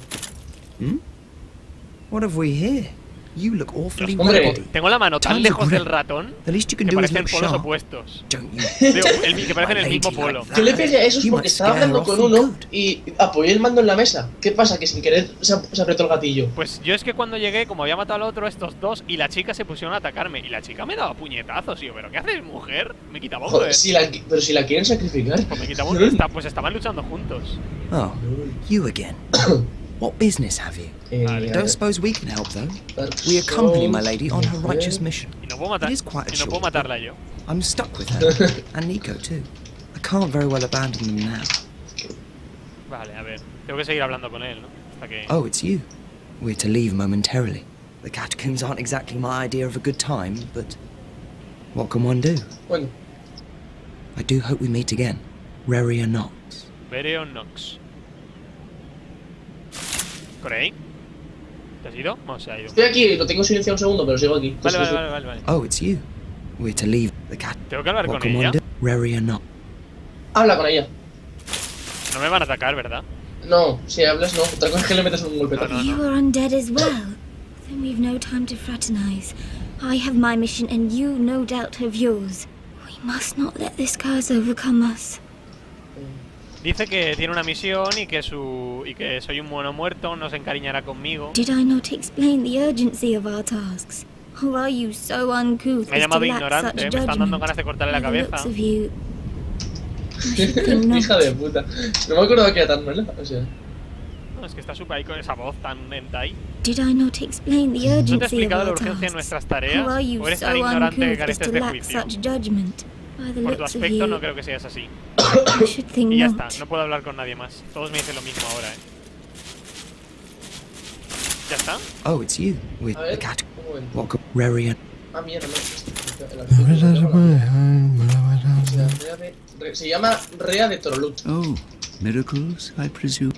What have we here? You look awfully Hombre, tengo la mano tan lejos del ratón The least you can que do is parecen look polos sharp. opuestos. Don't you? Que parecen el mismo polo. Yo le pegué a esos porque estaba hablando con uno y apoyé el mando en la mesa. ¿Qué pasa? Que sin querer se apretó el gatillo. Pues yo es que cuando llegué, como había matado al otro, estos dos, y la chica se pusieron a atacarme. Y la chica me daba puñetazos, tío. ¿Pero qué haces, mujer? Me quitaba uno Joder, pero si la quieren sacrificar. Pues me quitaba uno. Pues estaban luchando juntos. Oh, you again. What business have you? Don't suppose we can help, though. We accompany my lady on her righteous mission. Y no puedo matarla yo. I'm stuck with her, and Nico too. I can't very well abandon them now. Vale, a ver. Tengo que seguir hablando con él, ¿no? Hasta que... Oh, it's you. We're to leave momentarily. The catacombs aren't exactly my idea of a good time, but what can one do? Bueno. I do hope we meet again. Reria Nox. Reria Nox. ¿Corey? ¿Te has ido? No, se ha ido. Estoy aquí, lo tengo silenciado un segundo, pero sigo aquí. Vale. Oh, it's you. We're to leave the cat. Tengo que hablar What con can ella. one do? Reria Nox. Habla con ella. No me van a atacar, ¿verdad? No, si hablas no. Otra cosa es que le metes un golpetazo. No. You are undead as well. Then we've no time to fraternize. I have my mission and you no doubt have yours. We must not let this curse overcome us. Dice que tiene una misión y que soy un mono muerto, no se encariñará conmigo. Did I not explain the urgency of our tasks? Or are you so uncouth Me ha as to llamado lack ignorante, such me están dando judgment? ganas de cortarle la By the looks cabeza. of you, I should think not. Hija de puta. No me acuerdo que era tan mala, o sea. No, es que está súper ahí con esa voz tan lenta ahí. Did I not explain the ¿No te he urgency of explicado la our urgencia de tasks? nuestras tareas? Or are you ¿O eres so tan ignorante que uncouth as careces to de lack juicio? such judgment? By the Por tu looks of aspecto no you, creo que seas así. I should think Y ya not. está, no puedo hablar con nadie más. Todos me dicen lo mismo ahora, ¿Ya está? Oh, it's you. We're A ver, the cat. un momento. What can Reria? Ah, mierda, no. Se llama Rea de Torolut. Oh, miracles, I presume.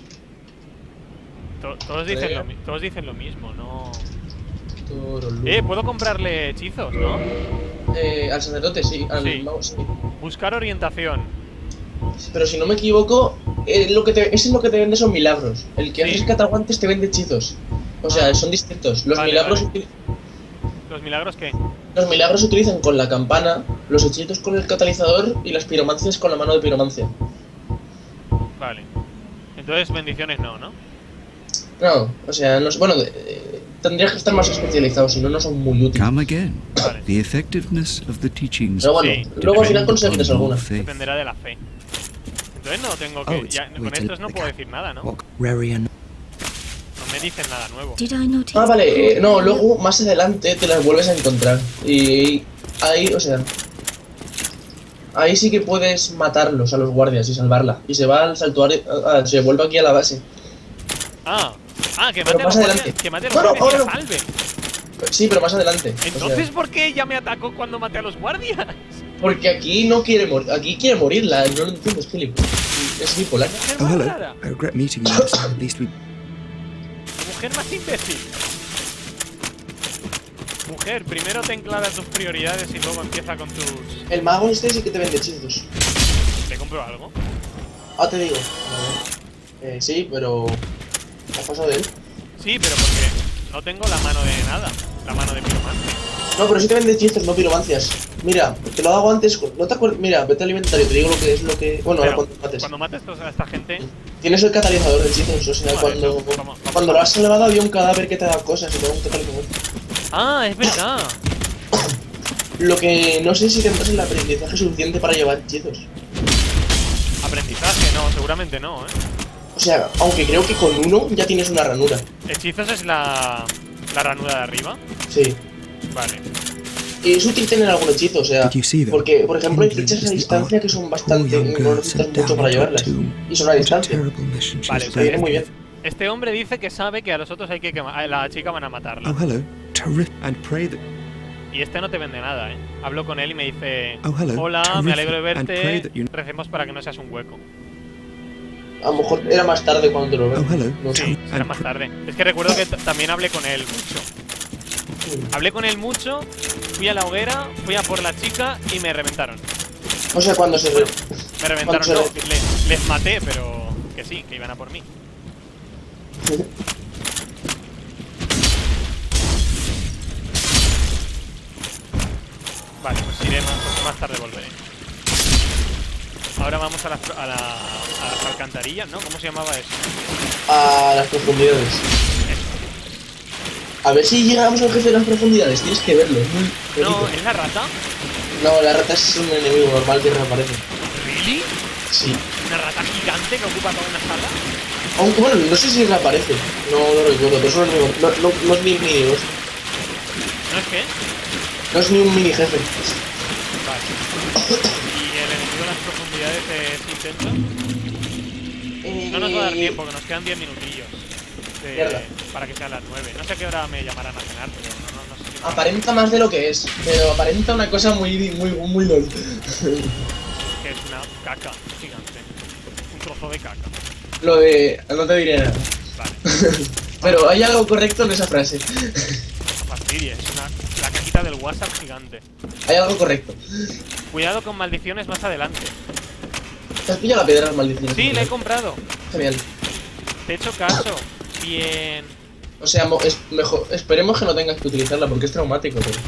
Todos dicen lo mismo, no... Torolut. Puedo comprarle hechizos, ¿no? Al sacerdote, sí. Al Sí. mago, sí. Buscar orientación. Pero si no me equivoco, ese es lo que te vende son milagros. El que Sí. haces cataguantes te vende hechizos. O sea, son distintos. Los Vale, milagros vale. ¿Los milagros qué? Los milagros se utilizan con la campana, los hechizos con el catalizador y las piromancias con la mano de piromancia. Vale. Entonces bendiciones no, ¿no? No, o sea, no, bueno, tendrías que estar más especializado, si no, no son muy útiles. Come again. Vale. The effectiveness of the teachings Pero bueno, Sí. luego al final depend consigues on alguna. your faith. Dependerá de la fe. Entonces no tengo que... Oh, ya, con wait till estos no the puedo cat. decir nada, ¿no? What Reria? No me me dicen nada nuevo. Ah, vale, no, luego más adelante te las vuelves a encontrar. Y ahí, o sea, ahí sí que puedes matarlos a los guardias y salvarla. Y se va al santuario, se vuelve aquí a la base. Que mate a los guardias, que mate a los guardias y la salve. Sí, pero más adelante. Entonces, o sea, ¿por qué ella me atacó cuando maté a los guardias? Porque aquí no quiere morir, aquí quiere morirla, no lo entiendes, Philip. Es bipolar. Oh, hello. I regret meeting you. At least we... Mujer más imbécil. Mujer, primero ten claras tus prioridades y luego empieza con tus... El mago este sí que te vende hechizos. ¿Te compro algo? Te digo. Sí, pero... ¿has pasado de él? Sí, pero porque no tengo la mano de nada. La mano de piromancia. No, pero sí te vende hechizos, no piromancias. Mira, te lo hago antes. ¿No te acuerdas? Mira, vete al inventario, te digo lo que es lo que... Bueno, pero, ahora cuando mates. Cuando mates a esta gente... Tienes el catalizador de hechizos, o sea, vale, cuando lo has salvado había un cadáver que te da cosas y te da un catalizador. Es verdad. Lo que no sé si tendrás el aprendizaje suficiente para llevar hechizos. Aprendizaje, no, seguramente no, O sea, aunque creo que con uno ya tienes una ranura. ¿Hechizos es la ranura de arriba? Sí. Vale. Y es útil tener algún hechizo, o sea, porque, por ejemplo, hay flechas a distancia que son bastante... no necesitas mucho para llevarlas. Y son a distancia. Vale, te viene muy bien. Este hombre dice que sabe que a los otros hay que quemar, a la chica van a matarla. Oh, hello. And pray that... Y este no te vende nada, Hablo con él y me dice... Oh, hello. Hola, me alegro de verte. Recemos para que no seas un hueco. A lo mejor era más tarde cuando te lo veo. Oh, hello. No sé. Sí, era más tarde. Es que recuerdo que también hablé con él mucho. Hablé con él mucho, fui a la hoguera, fui a por la chica y me reventaron. O sea, cuando se... me reventaron, no, les maté, pero que sí, que iban a por mí. Vale, pues iré más tarde volveré. Ahora vamos a las alcantarillas, ¿no? ¿Cómo se llamaba eso? A las profundidades. A ver si llegamos al jefe de las profundidades, tienes que verlo. No, ¿es la rata? No, la rata es un enemigo normal que reaparece. ¿Really? Sí. ¿Una rata gigante que ocupa toda una sala? Aunque bueno, no sé si reaparece. No lo recuerdo, pero es un enemigo. No es ni un mini boss. ¿No es qué? No es ni un mini jefe. Vale. ¿Y el enemigo de las profundidades es intenso? No nos va a dar tiempo, que nos quedan 10 minutillos. Para que sean las 9. No sé a qué hora me llamarán a cenar, pero no sé. Aparenta más de lo que es, pero aparenta una cosa muy lol. Que es una caca gigante. Un trozo de caca. Lo de... no te diré nada. Vale. Pero hay algo correcto en esa frase. No fastidies, es la caquita del WhatsApp gigante. Hay algo correcto. Cuidado con maldiciones más adelante. ¿Te has pillado la piedra de las maldiciones? Sí, la he comprado. Genial. Te he hecho caso. Bien. O sea, mejor, esperemos que no tengas que utilizarla porque es traumático, pero...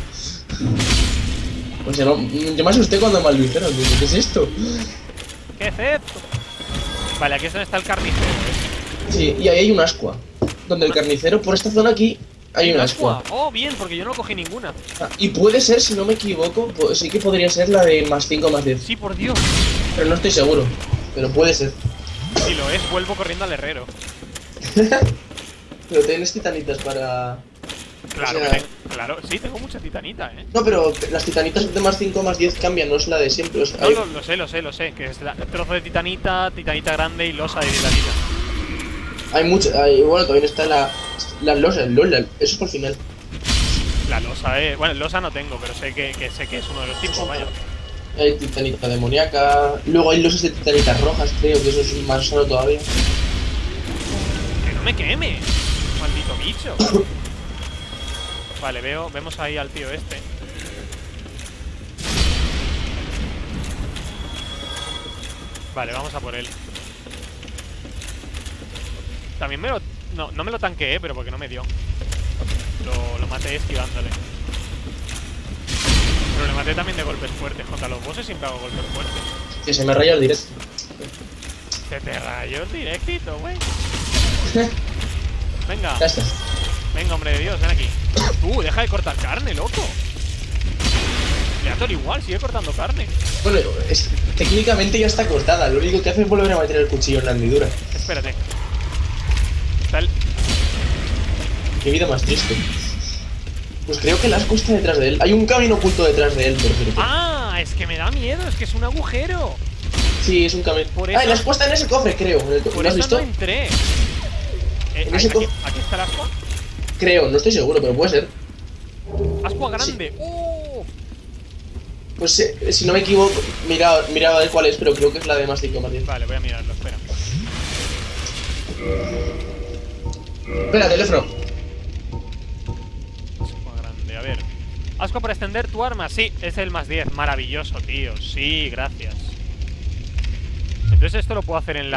O sea, yo me asusté cuando maldijeron, digo, ¿qué es esto? ¿Qué es esto? Vale, aquí es donde está el carnicero. Sí, y ahí hay un ascua. Donde el carnicero, por esta zona aquí, hay un ascua. Oh, bien, porque yo no cogí ninguna. Y puede ser, si no me equivoco, sí que podría ser la de +5, +10. Sí, por Dios. Pero no estoy seguro. Pero puede ser. Si lo es, vuelvo corriendo al herrero. Pero tienes titanitas para... Claro, o sea... claro, sí, tengo mucha titanita, No, pero las titanitas de +5, +10 cambian, no es la de siempre. O sea, no, lo sé, que es trozo de titanita, titanita grande y losa de titanita. Hay mucho, bueno, también está la losa, el LOL, eso es por final. La losa, bueno, losa no tengo, pero sé que es uno de los tipos, vaya. Hay titanita demoníaca, luego hay losas de titanitas rojas, creo que eso es más sano todavía. ¡Que no me queme! ¡Maldito bicho! Vale, vemos ahí al tío este. Vale, vamos a por él. También no me lo tanqueé, pero porque no me dio. Lo maté esquivándole. Pero le maté también de golpes fuertes. Contra los bosses siempre hago golpes fuertes. Que se me rayó el directo. Se te rayó el directito, güey. Venga. Ya está. Venga, hombre de Dios, ven aquí. Deja de cortar carne, loco. Le da todo igual, sigue cortando carne. Bueno, técnicamente ya está cortada. Lo único que hace es volver a meter el cuchillo en la hendidura. Espérate. Está el... Qué vida más triste. Pues creo que el asco está detrás de él. Hay un camino oculto detrás de él, por cierto. Ah, es que me da miedo, es que es un agujero. Sí, es un camino. Por eso... Ah, el asco está en ese cofre, creo. Por ¿Lo has eso visto? no entré. En ese cofre. ¿Aquí está el asco? Creo, no estoy seguro, pero puede ser. Asco grande. Sí. ¡Oh! Pues si no me equivoco, mira a ver cuál es, pero creo que es la de más 5 más 10. Vale, voy a mirarlo, espera. Espera, teléfono. Asco grande, a ver. Asco para extender tu arma, sí, es el más 10. Maravilloso, tío, sí, gracias. Entonces esto lo puedo hacer en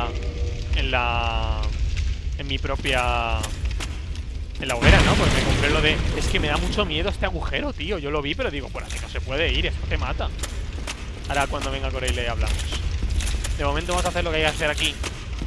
mi propia... En la hoguera, ¿no? Porque me compré lo de... Es que me da mucho miedo este agujero, tío. Yo lo vi, pero digo, por aquí no se puede ir, esto te mata. Ahora cuando venga Corey le hablamos. De momento vamos a hacer lo que hay que hacer aquí.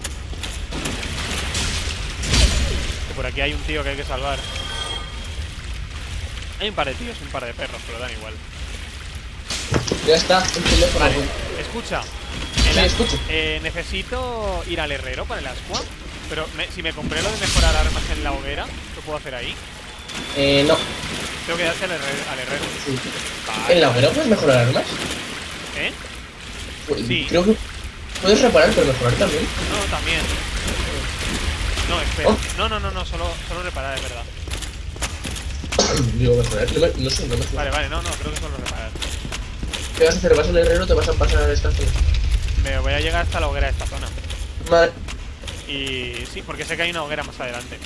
Que por aquí hay un tío que hay que salvar. Hay un par de tíos y un par de perros, pero dan igual. Ya está, el teléfono. Vale, escucha. Sí, escucho. Necesito ir al herrero para el ascua. Pero si me compré lo de mejorar armas en la hoguera, ¿lo puedo hacer ahí? No. Tengo que darse al herrero. Sí. Vale. ¿En la hoguera puedes mejorar armas? ¿Eh? Pues, Sí. Creo que puedes reparar, pero mejorar también. No, también. No, espera. No, solo reparar, es verdad. Digo, mejorar. No sé, no mejorar. Vale, no, creo que solo reparar. ¿Qué vas a hacer? ¿Vas al herrero o te vas a pasar a esta zona? Me voy a llegar hasta la hoguera de esta zona. Vale. Y sí, porque sé que hay una hoguera más adelante.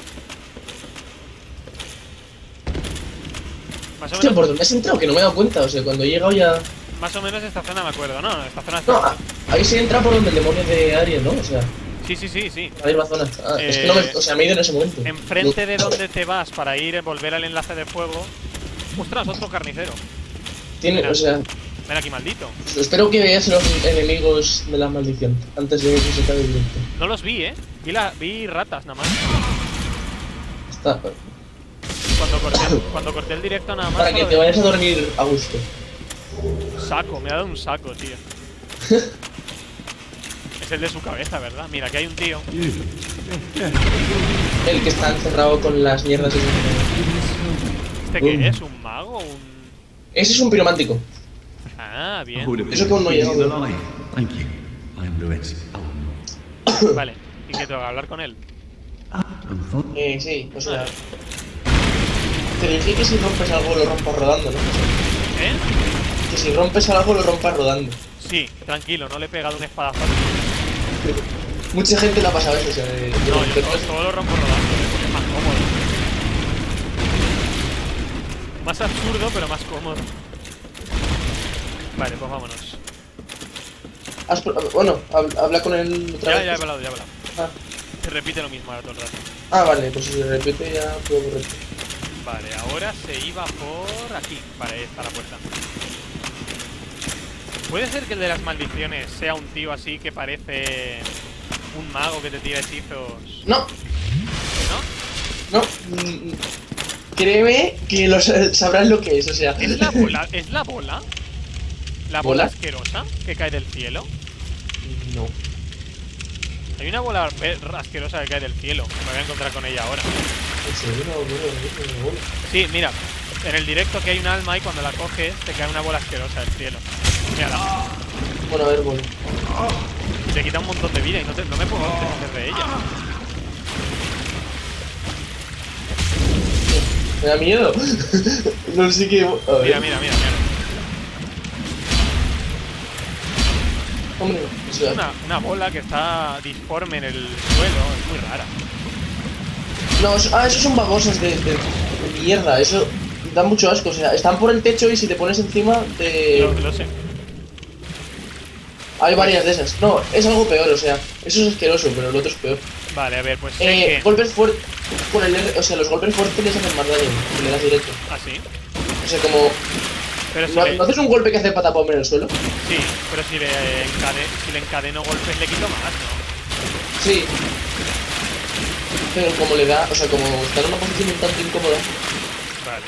Más o Hostia, menos, ¿por dónde has entrado? Que no me he dado cuenta, o sea, cuando he llegado ya... más o menos esta zona me acuerdo. No, esta zona está... No, ahí se entra por donde el demonio de Aries, ¿no? O sea, Sí. la misma zona. Ah, es que no me... O sea, me he ido en ese momento. Enfrente de donde te vas para ir, volver al enlace de fuego. ¡Ostras, otro carnicero! Tiene, Mira. o sea... Ven aquí, maldito. Espero que veas los enemigos de la maldición antes de que se acabe el directo. No los vi, vi ratas nada más. Está... Cuando corté el directo nada más. Para que te vayas a dormir a gusto. Saco, me ha dado un saco, tío. Es el de su cabeza, ¿verdad? Mira, aquí hay un tío. El que está encerrado con las mierdas de... ¿Este qué es? ¿Un mago? Ese es un piromántico. Ah, bien. Eso que aún no he llegado. Vale, ¿y qué tengo que hablar con él? Sí, o sea... Te dije que si rompes algo lo rompas rodando, ¿no? ¿Eh? Que si rompes algo lo rompas rodando. Sí, tranquilo, no le he pegado un espadazo. Mucha gente le ha pasado eso, o sea... No, yo todo lo rompo rodando, porque es más cómodo. Más absurdo, pero más cómodo. Vale, pues vámonos. Bueno, habla con él otra vez. Ya he hablado. Ah. Se repite lo mismo ahora todo el rato. Ah, vale, pues si se repite ya puedo correr. Vale, ahora se iba por aquí. Vale, ahí está la puerta. ¿Puede ser que el de las maldiciones sea un tío así que parece un mago que te tira hechizos? No. ¿No? No. Créeme que sabrás lo que es, o sea... ¿Es la bola? ¿Es la bola? ¿La bola ¿Bola? asquerosa que cae del cielo? No. Hay una bola asquerosa que cae del cielo. Me voy a encontrar con ella ahora. ¿En serio? No. Sí, mira. En el directo que hay un alma y cuando la coges te cae una bola asquerosa del cielo. Mírala. Bueno, a ver, bueno. Y te quita un montón de vida y no me puedo deshacer de ella. Me da miedo. No sé qué... A ver. Mira. Hombre, o sea... Una bola que está disforme en el suelo. Es muy rara. No, esos son babosas de mierda. Eso da mucho asco. O sea, están por el techo y si te pones encima te... Lo sé. Hay varias de esas. No, es algo peor, o sea, eso es asqueroso, pero lo otro es peor. Vale, a ver, pues sé que... Golpes fuertes con el R, o sea, los golpes fuertes les hacen más daño si le das directo. ¿Ah, sí? O sea, como... Pero si ¿No haces un golpe que hace patapomber en el suelo? Sí, pero si le encadeno golpes le quito más, ¿no? Sí. Pero como le da, o sea, como está en una posición un tanto incómoda. Vale.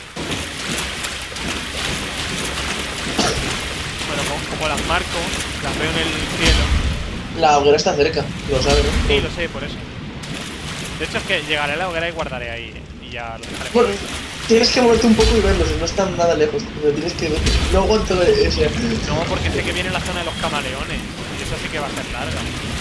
Bueno, como las marco, las veo en el cielo. La hoguera está cerca, lo sabes, ¿no? Sí, lo sé, por eso. De hecho es que llegaré a la hoguera y guardaré ahí, y ya lo dejaré. Bueno, tienes que moverte un poco y verlos, no están nada lejos. Pero tienes que ver. No aguanto ese. No, porque sé que viene la zona de los camaleones. Y eso sí que va a ser larga.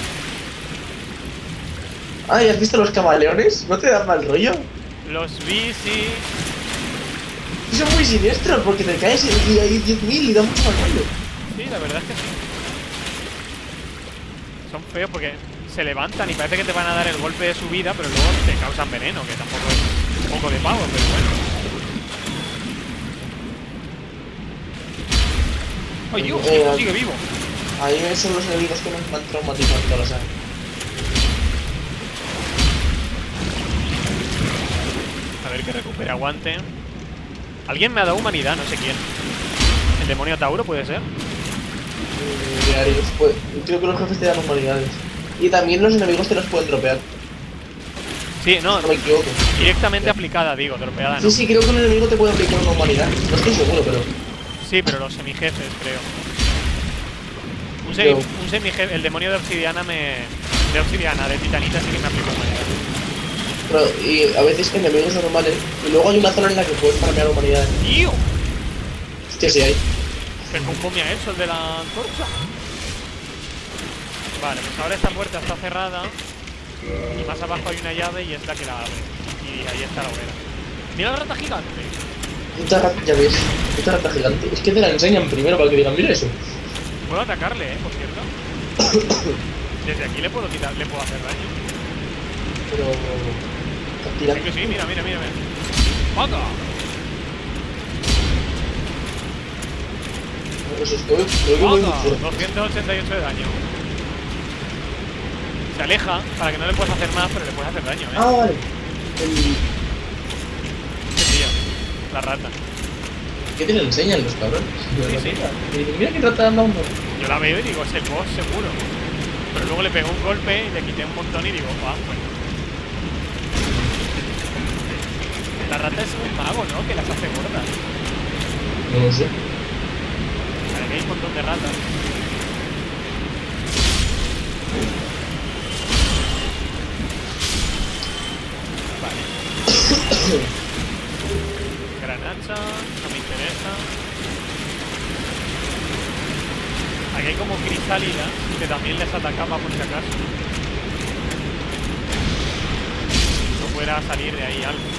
Ah, ¿y has visto los camaleones? ¿No te dan mal rollo? Los vi, sí. Son muy siniestros porque te caes y hay 10.000 y da mucho mal rollo. Sí, la verdad es que sí. Son feos porque se levantan y parece que te van a dar el golpe de su vida, pero luego te causan veneno, que tampoco es un poco de pavo, pero bueno. ¡Ay, Dios! ¡Sigue vivo! Ahí son los enemigos que nos han traumatizado toda la saga. A ver que recupere aguante. Alguien me ha dado humanidad, no sé quién. ¿El demonio Tauro puede ser? Pues, creo que los jefes te dan humanidades. Y también los enemigos te los pueden dropear. Sí, no, no me equivoco. Directamente aplicada, digo, dropeada no. Sí, sí, creo que un enemigo te puede aplicar una humanidad. No estoy seguro, pero... Sí, pero los semijefes, creo. Un semijefe, el demonio de obsidiana de titanita sí que me aplicó humanidad. Pero, y a veces enemigos normales. Y luego hay una zona en la que puedes farmear humanidades. ¡Tío! Hostia, sí hay. Pero ¿cómo me ha hecho el de la antorcha? Vale, pues ahora esta puerta está cerrada. Y más abajo hay una llave y es la que la abre. Y ahí está la hoguera. ¡Mira la rata gigante! Puta rata, ya ves. Puta rata gigante. Es que te la enseñan primero para que digan, mira eso. Puedo atacarle, por cierto. Desde aquí le puedo hacer daño. Pero... Sí que sí, mira. ¡Vaca! Pues estoy muy 288 de daño. Se aleja para que no le puedas hacer más, pero le puedes hacer daño, Ah, vale. Qué tío, la rata. ¿Qué te lo enseñan los cabrones? Sí. Y dicen, mira que rata anda uno. Yo la veo y digo, es el boss seguro. Pero luego le pegó un golpe, le quité un montón y digo, bueno. La rata es un mago, ¿no? Que las hace gordas. No lo sé. Vale, que hay un montón de ratas. Vale. Granacha, no me interesa. Aquí hay como crisálidas que también les atacaba por si acaso. No pudiera salir de ahí algo.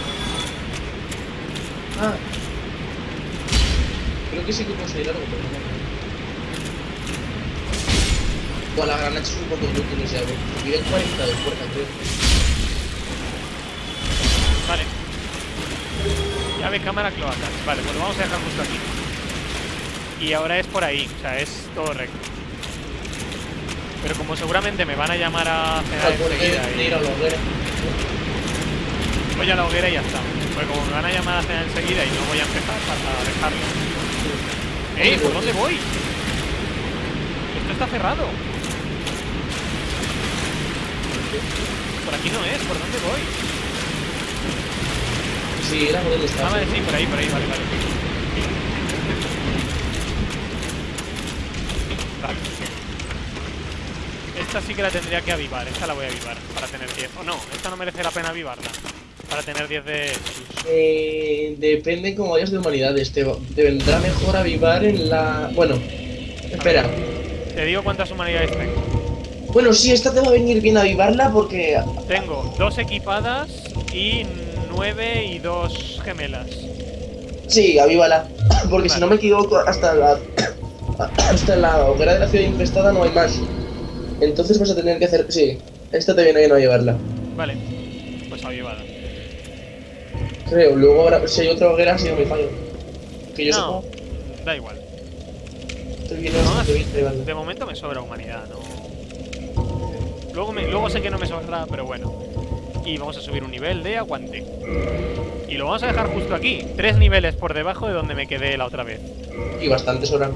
Ah. Creo que sí que puedo salir algo, pero no. Bueno, la granada es un poco inútil, o sea, pide 40 de fuerza, creo. Vale. Llave cámara cloaca. Vale, pues lo vamos a dejar justo aquí. Y ahora es por ahí, o sea, es todo recto. Pero como seguramente me van a llamar a cenar enseguida y... ir a la hoguera. Voy a la hoguera y ya está. Porque como me van a llamar a cenar enseguida y no voy a empezar para dejarlo. ¡Ey! ¿Por dónde voy? Esto está cerrado. Por aquí no es, ¿por dónde voy? Sí, era por donde estaba. Ah, vale, sí, por ahí, vale. Vale. Esta sí que la tendría que avivar, esta la voy a avivar para tener 10. O no, esta no merece la pena avivarla. Para tener 10 de... Depende como vayas de humanidades. Te vendrá mejor avivar en la... Bueno, espera. Te digo cuántas humanidades tengo. Bueno, sí, esta te va a venir bien avivarla porque... Tengo 2 equipadas y 9 y 2 gemelas. Sí, avívala. Porque vale. Si no me equivoco, hasta la hoguera de la ciudad infestada no hay más. Entonces vas a tener que hacer... Sí, esta te viene bien a llevarla. Vale, pues avivada. Creo, luego ahora, si hay otra hoguera ha sido mi fallo. Que yo no, sepa. da igual. Estoy bien, estoy bien, de momento me sobra humanidad, no. Luego sé que no me sobra, pero bueno. Y vamos a subir un nivel de aguante. Y lo vamos a dejar justo aquí. 3 niveles por debajo de donde me quedé la otra vez. Y bastante sobrante.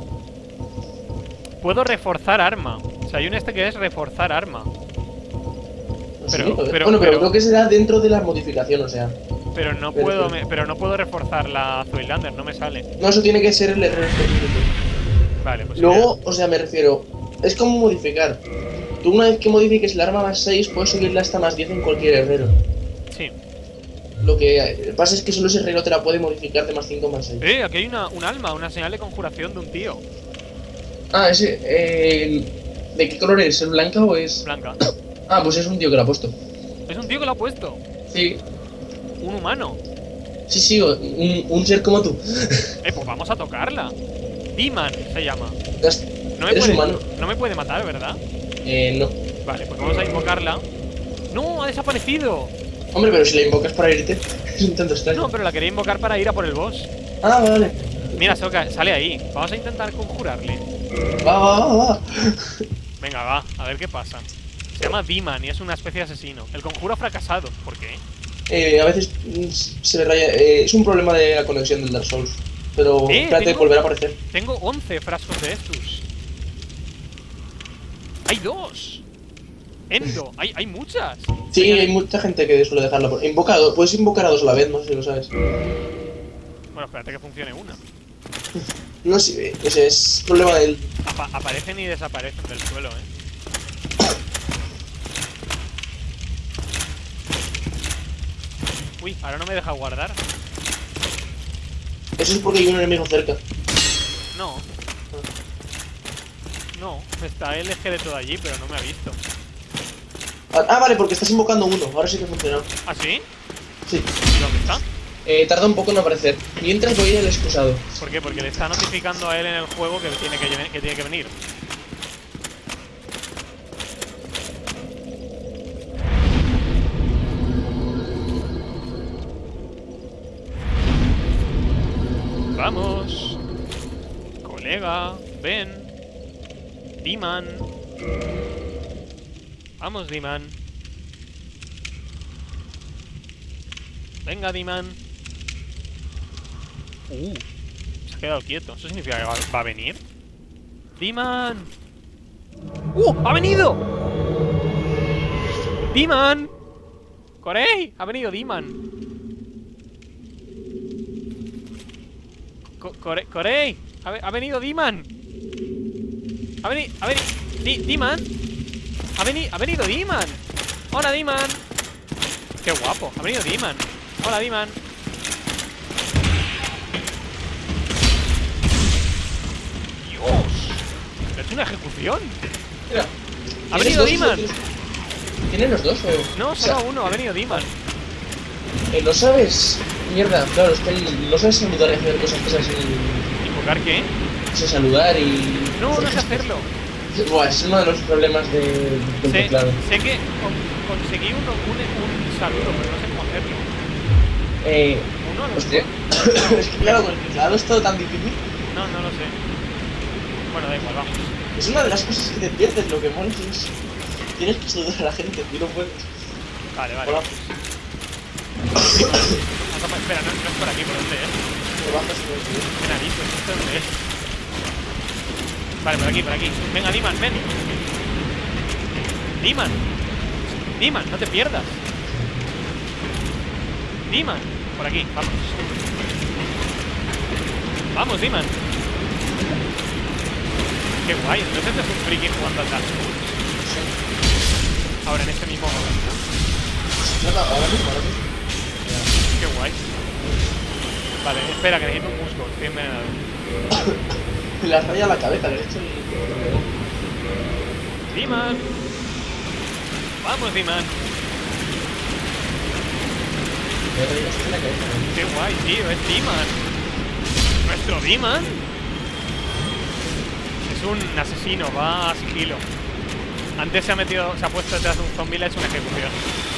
Puedo reforzar arma. O sea, hay un que es reforzar arma. Pero creo que será dentro de la modificación, o sea. Pero no puedo reforzar la Zoilander, no me sale. No, eso tiene que ser el herrero específico. Vale, pues luego, o sea, me refiero, es como modificar. Tú una vez que modifiques el arma más 6, puedes subirla hasta más 10 en cualquier herrero. Sí. Lo que pasa es que solo ese reloj te la puede modificar de +5 +6. Aquí hay un alma, una señal de conjuración de un tío. Ah, ese. ¿De qué color es? ¿Es blanca o es...? Blanca. Ah, pues es un tío que lo ha puesto. ¿Es un tío que lo ha puesto? Sí. ¿Un humano? Sí, un ser como tú. Pues vamos a tocarla. Demon se llama. ¿Eres humano? No me puede matar, ¿verdad? No. Vale, pues vamos a invocarla. ¡No! ¡Ha desaparecido! Hombre, pero si la invocas para irte, es un tanto extraño. No, pero la quería invocar para ir a por el boss. Ah, vale. Mira, Sokka, sale ahí. Vamos a intentar conjurarle. Va. Venga, va, a ver qué pasa. Se llama Demon y es una especie de asesino. El conjuro ha fracasado. ¿Por qué? A veces se le raya. Es un problema de la conexión del Dark Souls. Pero espérate, volverá a aparecer. Tengo 11 frascos de estos. ¡Hay 2! Endo, hay muchas. Sí, hay mucha gente que suele dejarla por... puedes invocar a 2 a la vez, no sé si lo sabes. Bueno, espérate que funcione una. No sé, ese es problema del... Aparecen y desaparecen del suelo, Uy, ahora no me deja guardar. Eso es porque hay un enemigo cerca. No. No, está el esqueleto de allí, pero no me ha visto. Ah, vale, porque estás invocando uno. Ahora sí que funciona. ¿Ah, sí? Sí. ¿Y dónde está? Tarda un poco en aparecer. Mientras voy al excusado. ¿Por qué? Porque le está notificando a él en el juego que tiene que venir. Vamos. Colega, ven. Demon. Vamos, Demon. Venga, Demon. Se ha quedado quieto. ¿Eso significa que va a venir? ¡Demon! ¡Ha venido! ¡Demon! ¡Corey! ¡Ha venido Demon! ¡Corey! ¡Ha venido Demon! Demon! ¡Ha venido Demon! ¡Hola, Demon! ¡Qué guapo! ¡Ha venido Demon! ¡Hola, Demon! ¡Dios! ¿Es una ejecución? Mira. ¡Ha venido Demon! ¿Tienen los dos o...? No, solo uno. Ha venido Demon. ¿Lo sabes? Mierda, claro, es que no sabes saludar y hacer cosas que sabes ¿Invocar qué? No sé saludar y... No sé hacerlo. Buah, es uno de los problemas del teclado. Sé que conseguí un saludo, pero no sé cómo hacerlo. Hostia. Es que claro, con el teclado es todo tan difícil. No lo sé. Bueno, da igual, vamos. Es una de las cosas que te pierdes, lo que mola es... Tienes que saludar a la gente y no puedes. Vale. Hola. Espera, no es por aquí, ¿por dónde es? Te bajas por aquí. ¿Qué narices? ¿Esto dónde es? Vale, por aquí. Venga, Demon, ven. Demon, no te pierdas. Demon, por aquí, vamos. Vamos, Demon. Qué guay, entonces es un friki jugando al Dark Souls. Ahora en este mismo momento. Ahora mismo. Qué guay. Vale, espera, que necesito un musgo. Estoy envenenado. Le has rayado la cabeza, le he hecho el... Demon. Vamos, Demon. Qué guay, tío, es Demon. Nuestro Demon. Es un asesino, va a sigilo. Antes se ha puesto detrás de un zombie y le ha hecho una ejecución.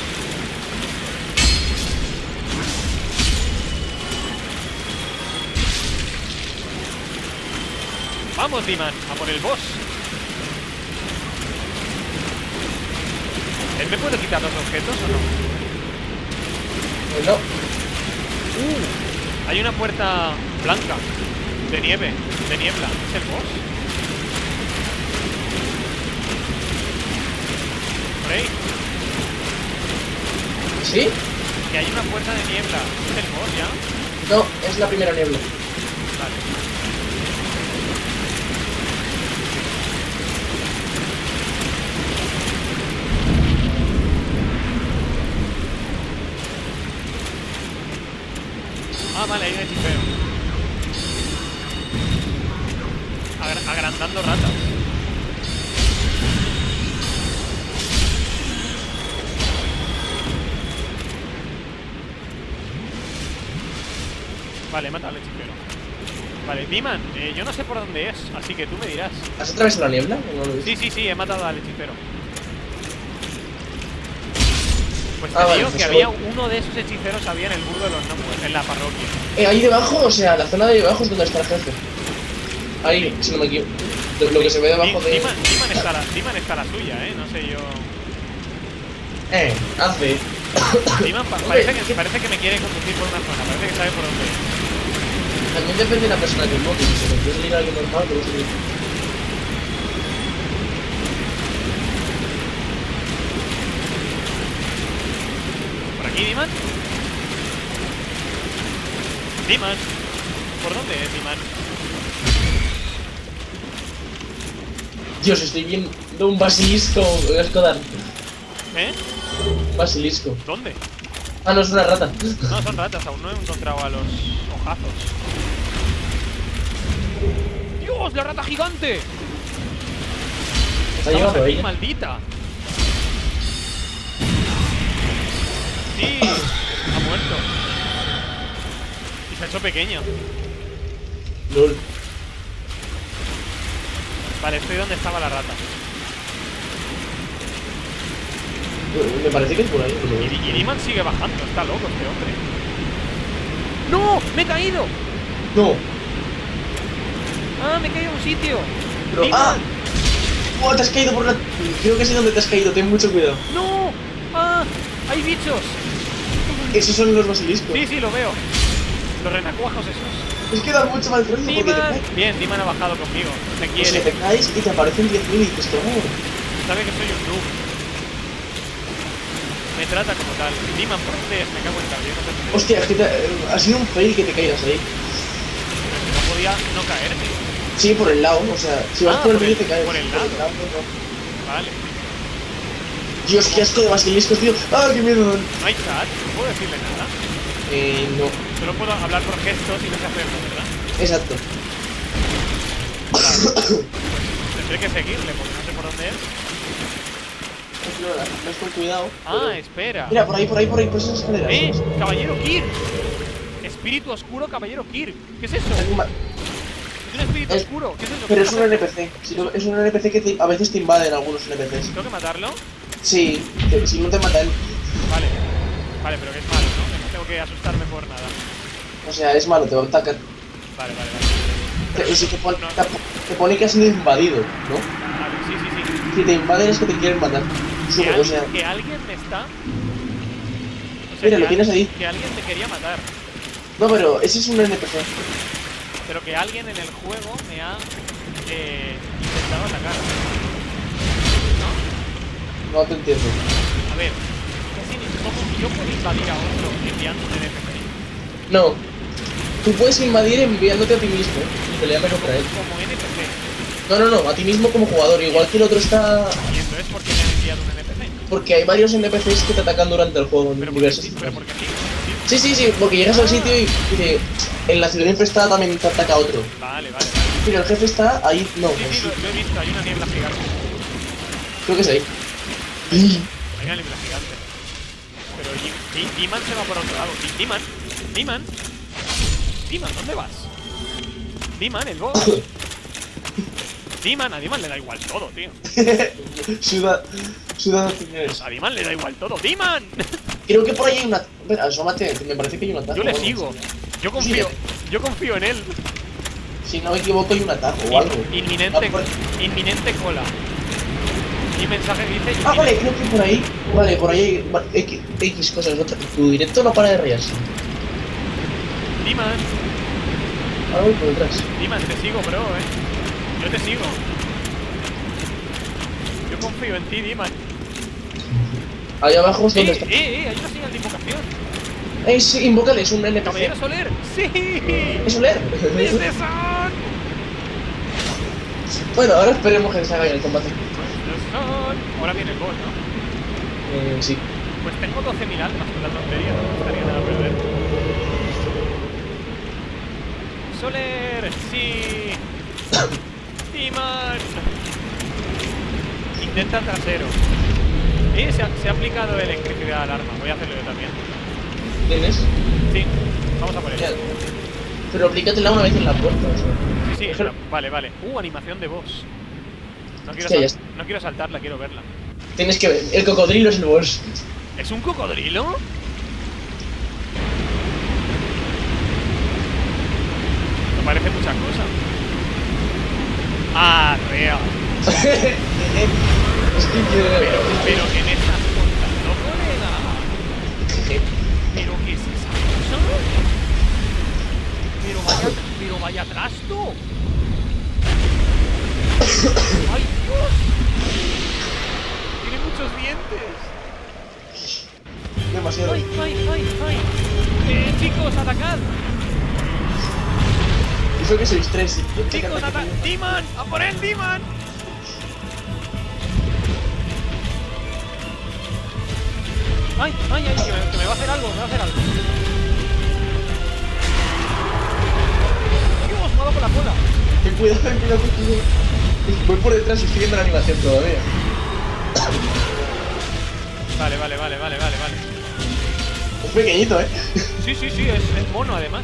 Vamos, Demon, a por el boss. ¿Él me puede quitar los objetos o no? No. Hay una puerta blanca de niebla. ¿Es el boss? ¿Por ahí? ¿Sí? Que hay una puerta de niebla. ¿Es el boss ya? No, es la primera niebla. Vale. Ah, vale, hay un hechicero. Agrandando ratas. Vale, mata al hechicero. Vale, Diman, yo no sé por dónde es, así que tú me dirás. ¿Has atravesado la niebla? ¿O no lo Sí, he matado al hechicero. Pues te vale, digo pues que había uno de esos hechiceros había en el burgo de los gnomos, en la parroquia. Ahí debajo, o sea, la zona de debajo es donde está el jefe. Ahí, si no me equivoco. Lo que se ve debajo de... Diman está la suya, no sé yo... hace... Diman parece que me quiere conducir por una zona, parece que sabe por dónde ir. También depende de la persona que invoque, si se me quiere salir algo normal, pero sí. ¿Por aquí, Diman? Diman, ¿por dónde es Diman? Dios, estoy viendo un basilisco, Escodar. Basilisco. ¿Dónde? Ah, no, es una rata. No, son ratas, aún no he encontrado a los ojazos. ¡Dios, la rata gigante! Está llegando ahí. ¡Maldita! Sí, ha muerto. Y se ha hecho pequeño. LOL. Vale, estoy donde estaba la rata. Me parece que es por ahí. Y Diman sigue bajando, está loco este hombre. ¡No! ¡Me he caído! No. ¡Ah, me he caído en un sitio! Pero, ¡Diman! ¡Oh, te has caído por la... Creo que sé dónde te has caído, ten mucho cuidado. ¡No! ¡Ah! ¡Hay bichos! Esos son los basiliscos. Sí, lo veo. Los renacuajos esos. Es que da mucho mal rollo porque te ¡Diman! caes. Bien, Diman ha bajado conmigo. Me O quiere. sea, te caes y te aparecen 10.000 y dices, ¿cómo? Sabe que soy un noob. Me trata como tal. Diman, ¿por dónde es? Me cago en tal. Yo no sé. Hostia, es que ha sido un fail que te caigas ahí. No podía no caerme. Sí, por el lado, o sea, si vas por el medio te caes. por el lado. No. Vale. Dios, qué asco de basiliscos, tío. ¡Ah, qué miedo! ¿No hay chat? ¿No puedo decirle nada? No. Solo puedo hablar por gestos y no sé hacerlo, ¿verdad? Exacto. Vale. Tendré que seguirle porque no sé por dónde es. No es con cuidado. Ah, espera. Mira, por ahí, por esas escaleras. Caballero Kir. Espíritu oscuro, caballero Kir. ¿Qué es eso? Es un espíritu oscuro. ¿Qué es eso? Pero es un NPC. Es un NPC que a veces te invaden algunos NPCs. ¿Tengo que matarlo? Sí, si no te mata él. Vale, pero que es malo, ¿no? Que no tengo que asustarme por nada. O sea, es malo, te va a atacar. Vale. Si te pone que has sido invadido, ¿no? Vale, sí. Si te invaden es que te quieren matar. Que alguien me está... Mira, lo tienes ahí. Que alguien me quería matar. No, pero ese es un NPC. Pero que alguien en el juego me ha intentado atacar. No te entiendo. A ver, ¿cómo yo puedo invadir a otro enviando un NPC? No. Tú puedes invadir enviándote a ti mismo y peleando contra él. Como NPC. No, a ti mismo como jugador, igual que el otro está... ¿Y entonces por qué me han enviado un NPC? Porque hay varios NPCs que te atacan durante el juego en diversos... Pero porque sí, porque llegas al sitio y dice... En la ciudad infestada también te ataca otro. Vale. Pero el jefe está ahí... No. Sí, lo he visto, hay una niebla gigante. Creo que es ahí. Hay una niebla gigante. Pero Diman se va por otro lado. Diman, ¿dónde vas? Diman, el boss. A Diman le da igual todo, tío. Suda A Diman le da igual todo. ¡Diman! Creo que por ahí hay una... Espera, asómate, me parece que hay un atajo. Yo le sigo. Yo confío en él. Si no me equivoco hay un atajo o algo. Inminente cola. Mi mensaje dice... Vale, creo que por ahí... Vale, por ahí hay X cosas. Tu directo no para de reírse. Diman. Ahora voy por detrás. Diman, te sigo, bro, Yo te sigo. Yo confío en ti, Diman. Ahí abajo es donde está. Hay una señal de invocación. Sí, invócale, es un NPC. ¿Caballero Soler? ¡Sí! ¡Es Soler! ¡Es de Son! Bueno, ahora esperemos que se haga el combate. Ahora viene el boss, ¿no? Sí. Pues tengo 12.000 almas con la tontería, no me gustaría nada perder. Soler, sí. Demon. Intenta trasero. Se ha aplicado electricidad al arma. Voy a hacerlo yo también. ¿Tienes? Sí, vamos a por ello. Pero aplícatela una vez en la puerta, o sea. Sí, pero, vale. Animación de boss. No quiero saltarla, quiero verla. Tienes que ver, el cocodrilo es el boss. ¿Es un cocodrilo? Me parece muchas cosas. Ah, real. Pero que me estás contando, colega. ¿Pero qué es esa cosa? Pero vaya trasto. ¡Ay, Dios! Tiene muchos dientes. Demasiado. ¡Ay! Chicos, atacad. Eso que sois tres. Chicos, atacad. ¡Demon! ¡A por él, Demon! ¡Ay! Que me va a hacer algo, ¡Dios! Me ha dado con la cola. Cuidado. Voy por detrás y estoy viendo la animación todavía. Vale. Es pequeñito, Sí, es mono además.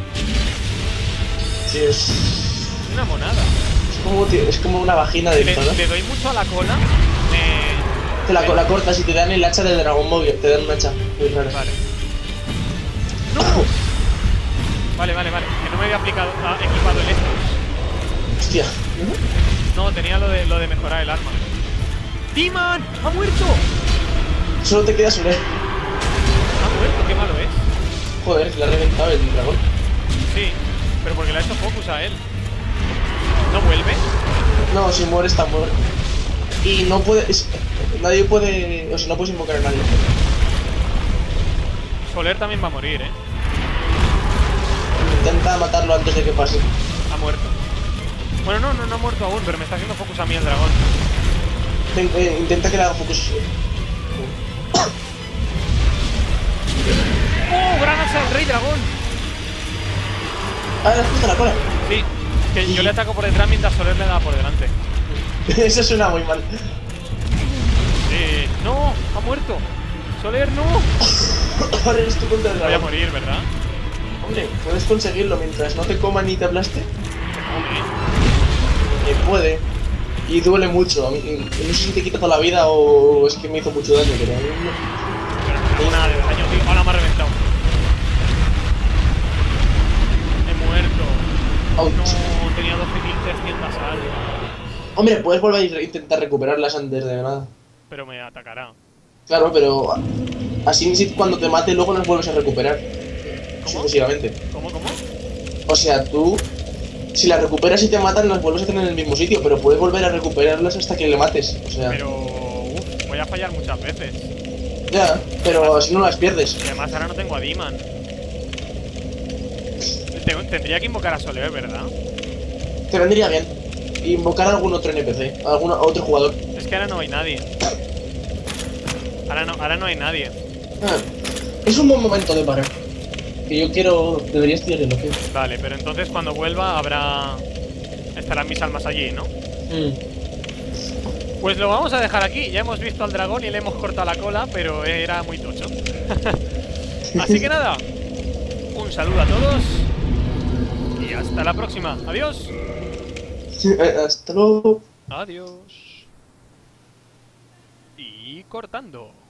Sí, es una monada. Es como una vagina de esto, ¿no? Le doy mucho a la cola. Te la cola cortas y te dan el hacha de Dragon Ball, te dan un hacha. Muy raro. Vale. ¡No! Vale. Que no me había equipado el esto. Hostia. No, tenía lo de mejorar el arma. ¡Demon! ¡Ha muerto! Solo te queda Soler. Ha muerto, qué malo es. Joder, le ha reventado el dragón. Sí, pero porque le ha hecho focus a él. ¿No vuelve? No, si muere está muerto. Y no puedes... Nadie puede... O sea, no puedes invocar a nadie. Soler también va a morir, Intenta matarlo antes de que pase. Ha muerto. Bueno, no ha muerto aún, pero me está haciendo focus a mí el dragón. Intenta que le haga focus. ¡Oh! ¡Gran hacha del rey dragón! Ah, le has puesto la cola. Sí, que yo le ataco por detrás mientras Soler le da por delante. Eso suena muy mal. Sí. ¡No! ¡Ha muerto! ¡Soler, no! Ahora eres tú contra el dragón. Voy a morir, ¿verdad? Hombre, puedes conseguirlo mientras no te coman ni te aplaste. Puede. Y duele mucho. No sé si te quita toda la vida o es que me hizo mucho daño, pero a mí no. Pero nada de daño, tío. Ahora me ha reventado. He muerto. Ouch. No, tenía 12.300 algo. Hombre, puedes volver a intentar recuperarlas antes de nada. Pero me atacará. Claro, pero así cuando te mate luego las vuelves a recuperar. Sucesivamente. ¿Cómo? O sea, tú... Si las recuperas y te matan, las vuelves a tener en el mismo sitio, pero puedes volver a recuperarlas hasta que le mates. O sea... Pero... voy a fallar muchas veces. Ya, pero así no las pierdes. Y además ahora no tengo a Demon. Tendría que invocar a Soler, ¿verdad? Te vendría bien. Invocar a algún otro NPC, a otro jugador. Es que ahora no hay nadie. Ahora no hay nadie. Es un buen momento de parar. Que yo quiero... Debería estudiar el loqueo. Vale, pero entonces cuando vuelva estarán mis almas allí, ¿no? Pues lo vamos a dejar aquí. Ya hemos visto al dragón y le hemos cortado la cola, pero era muy tocho. Así que nada, un saludo a todos y hasta la próxima. Adiós. Hasta luego. Adiós. Y cortando.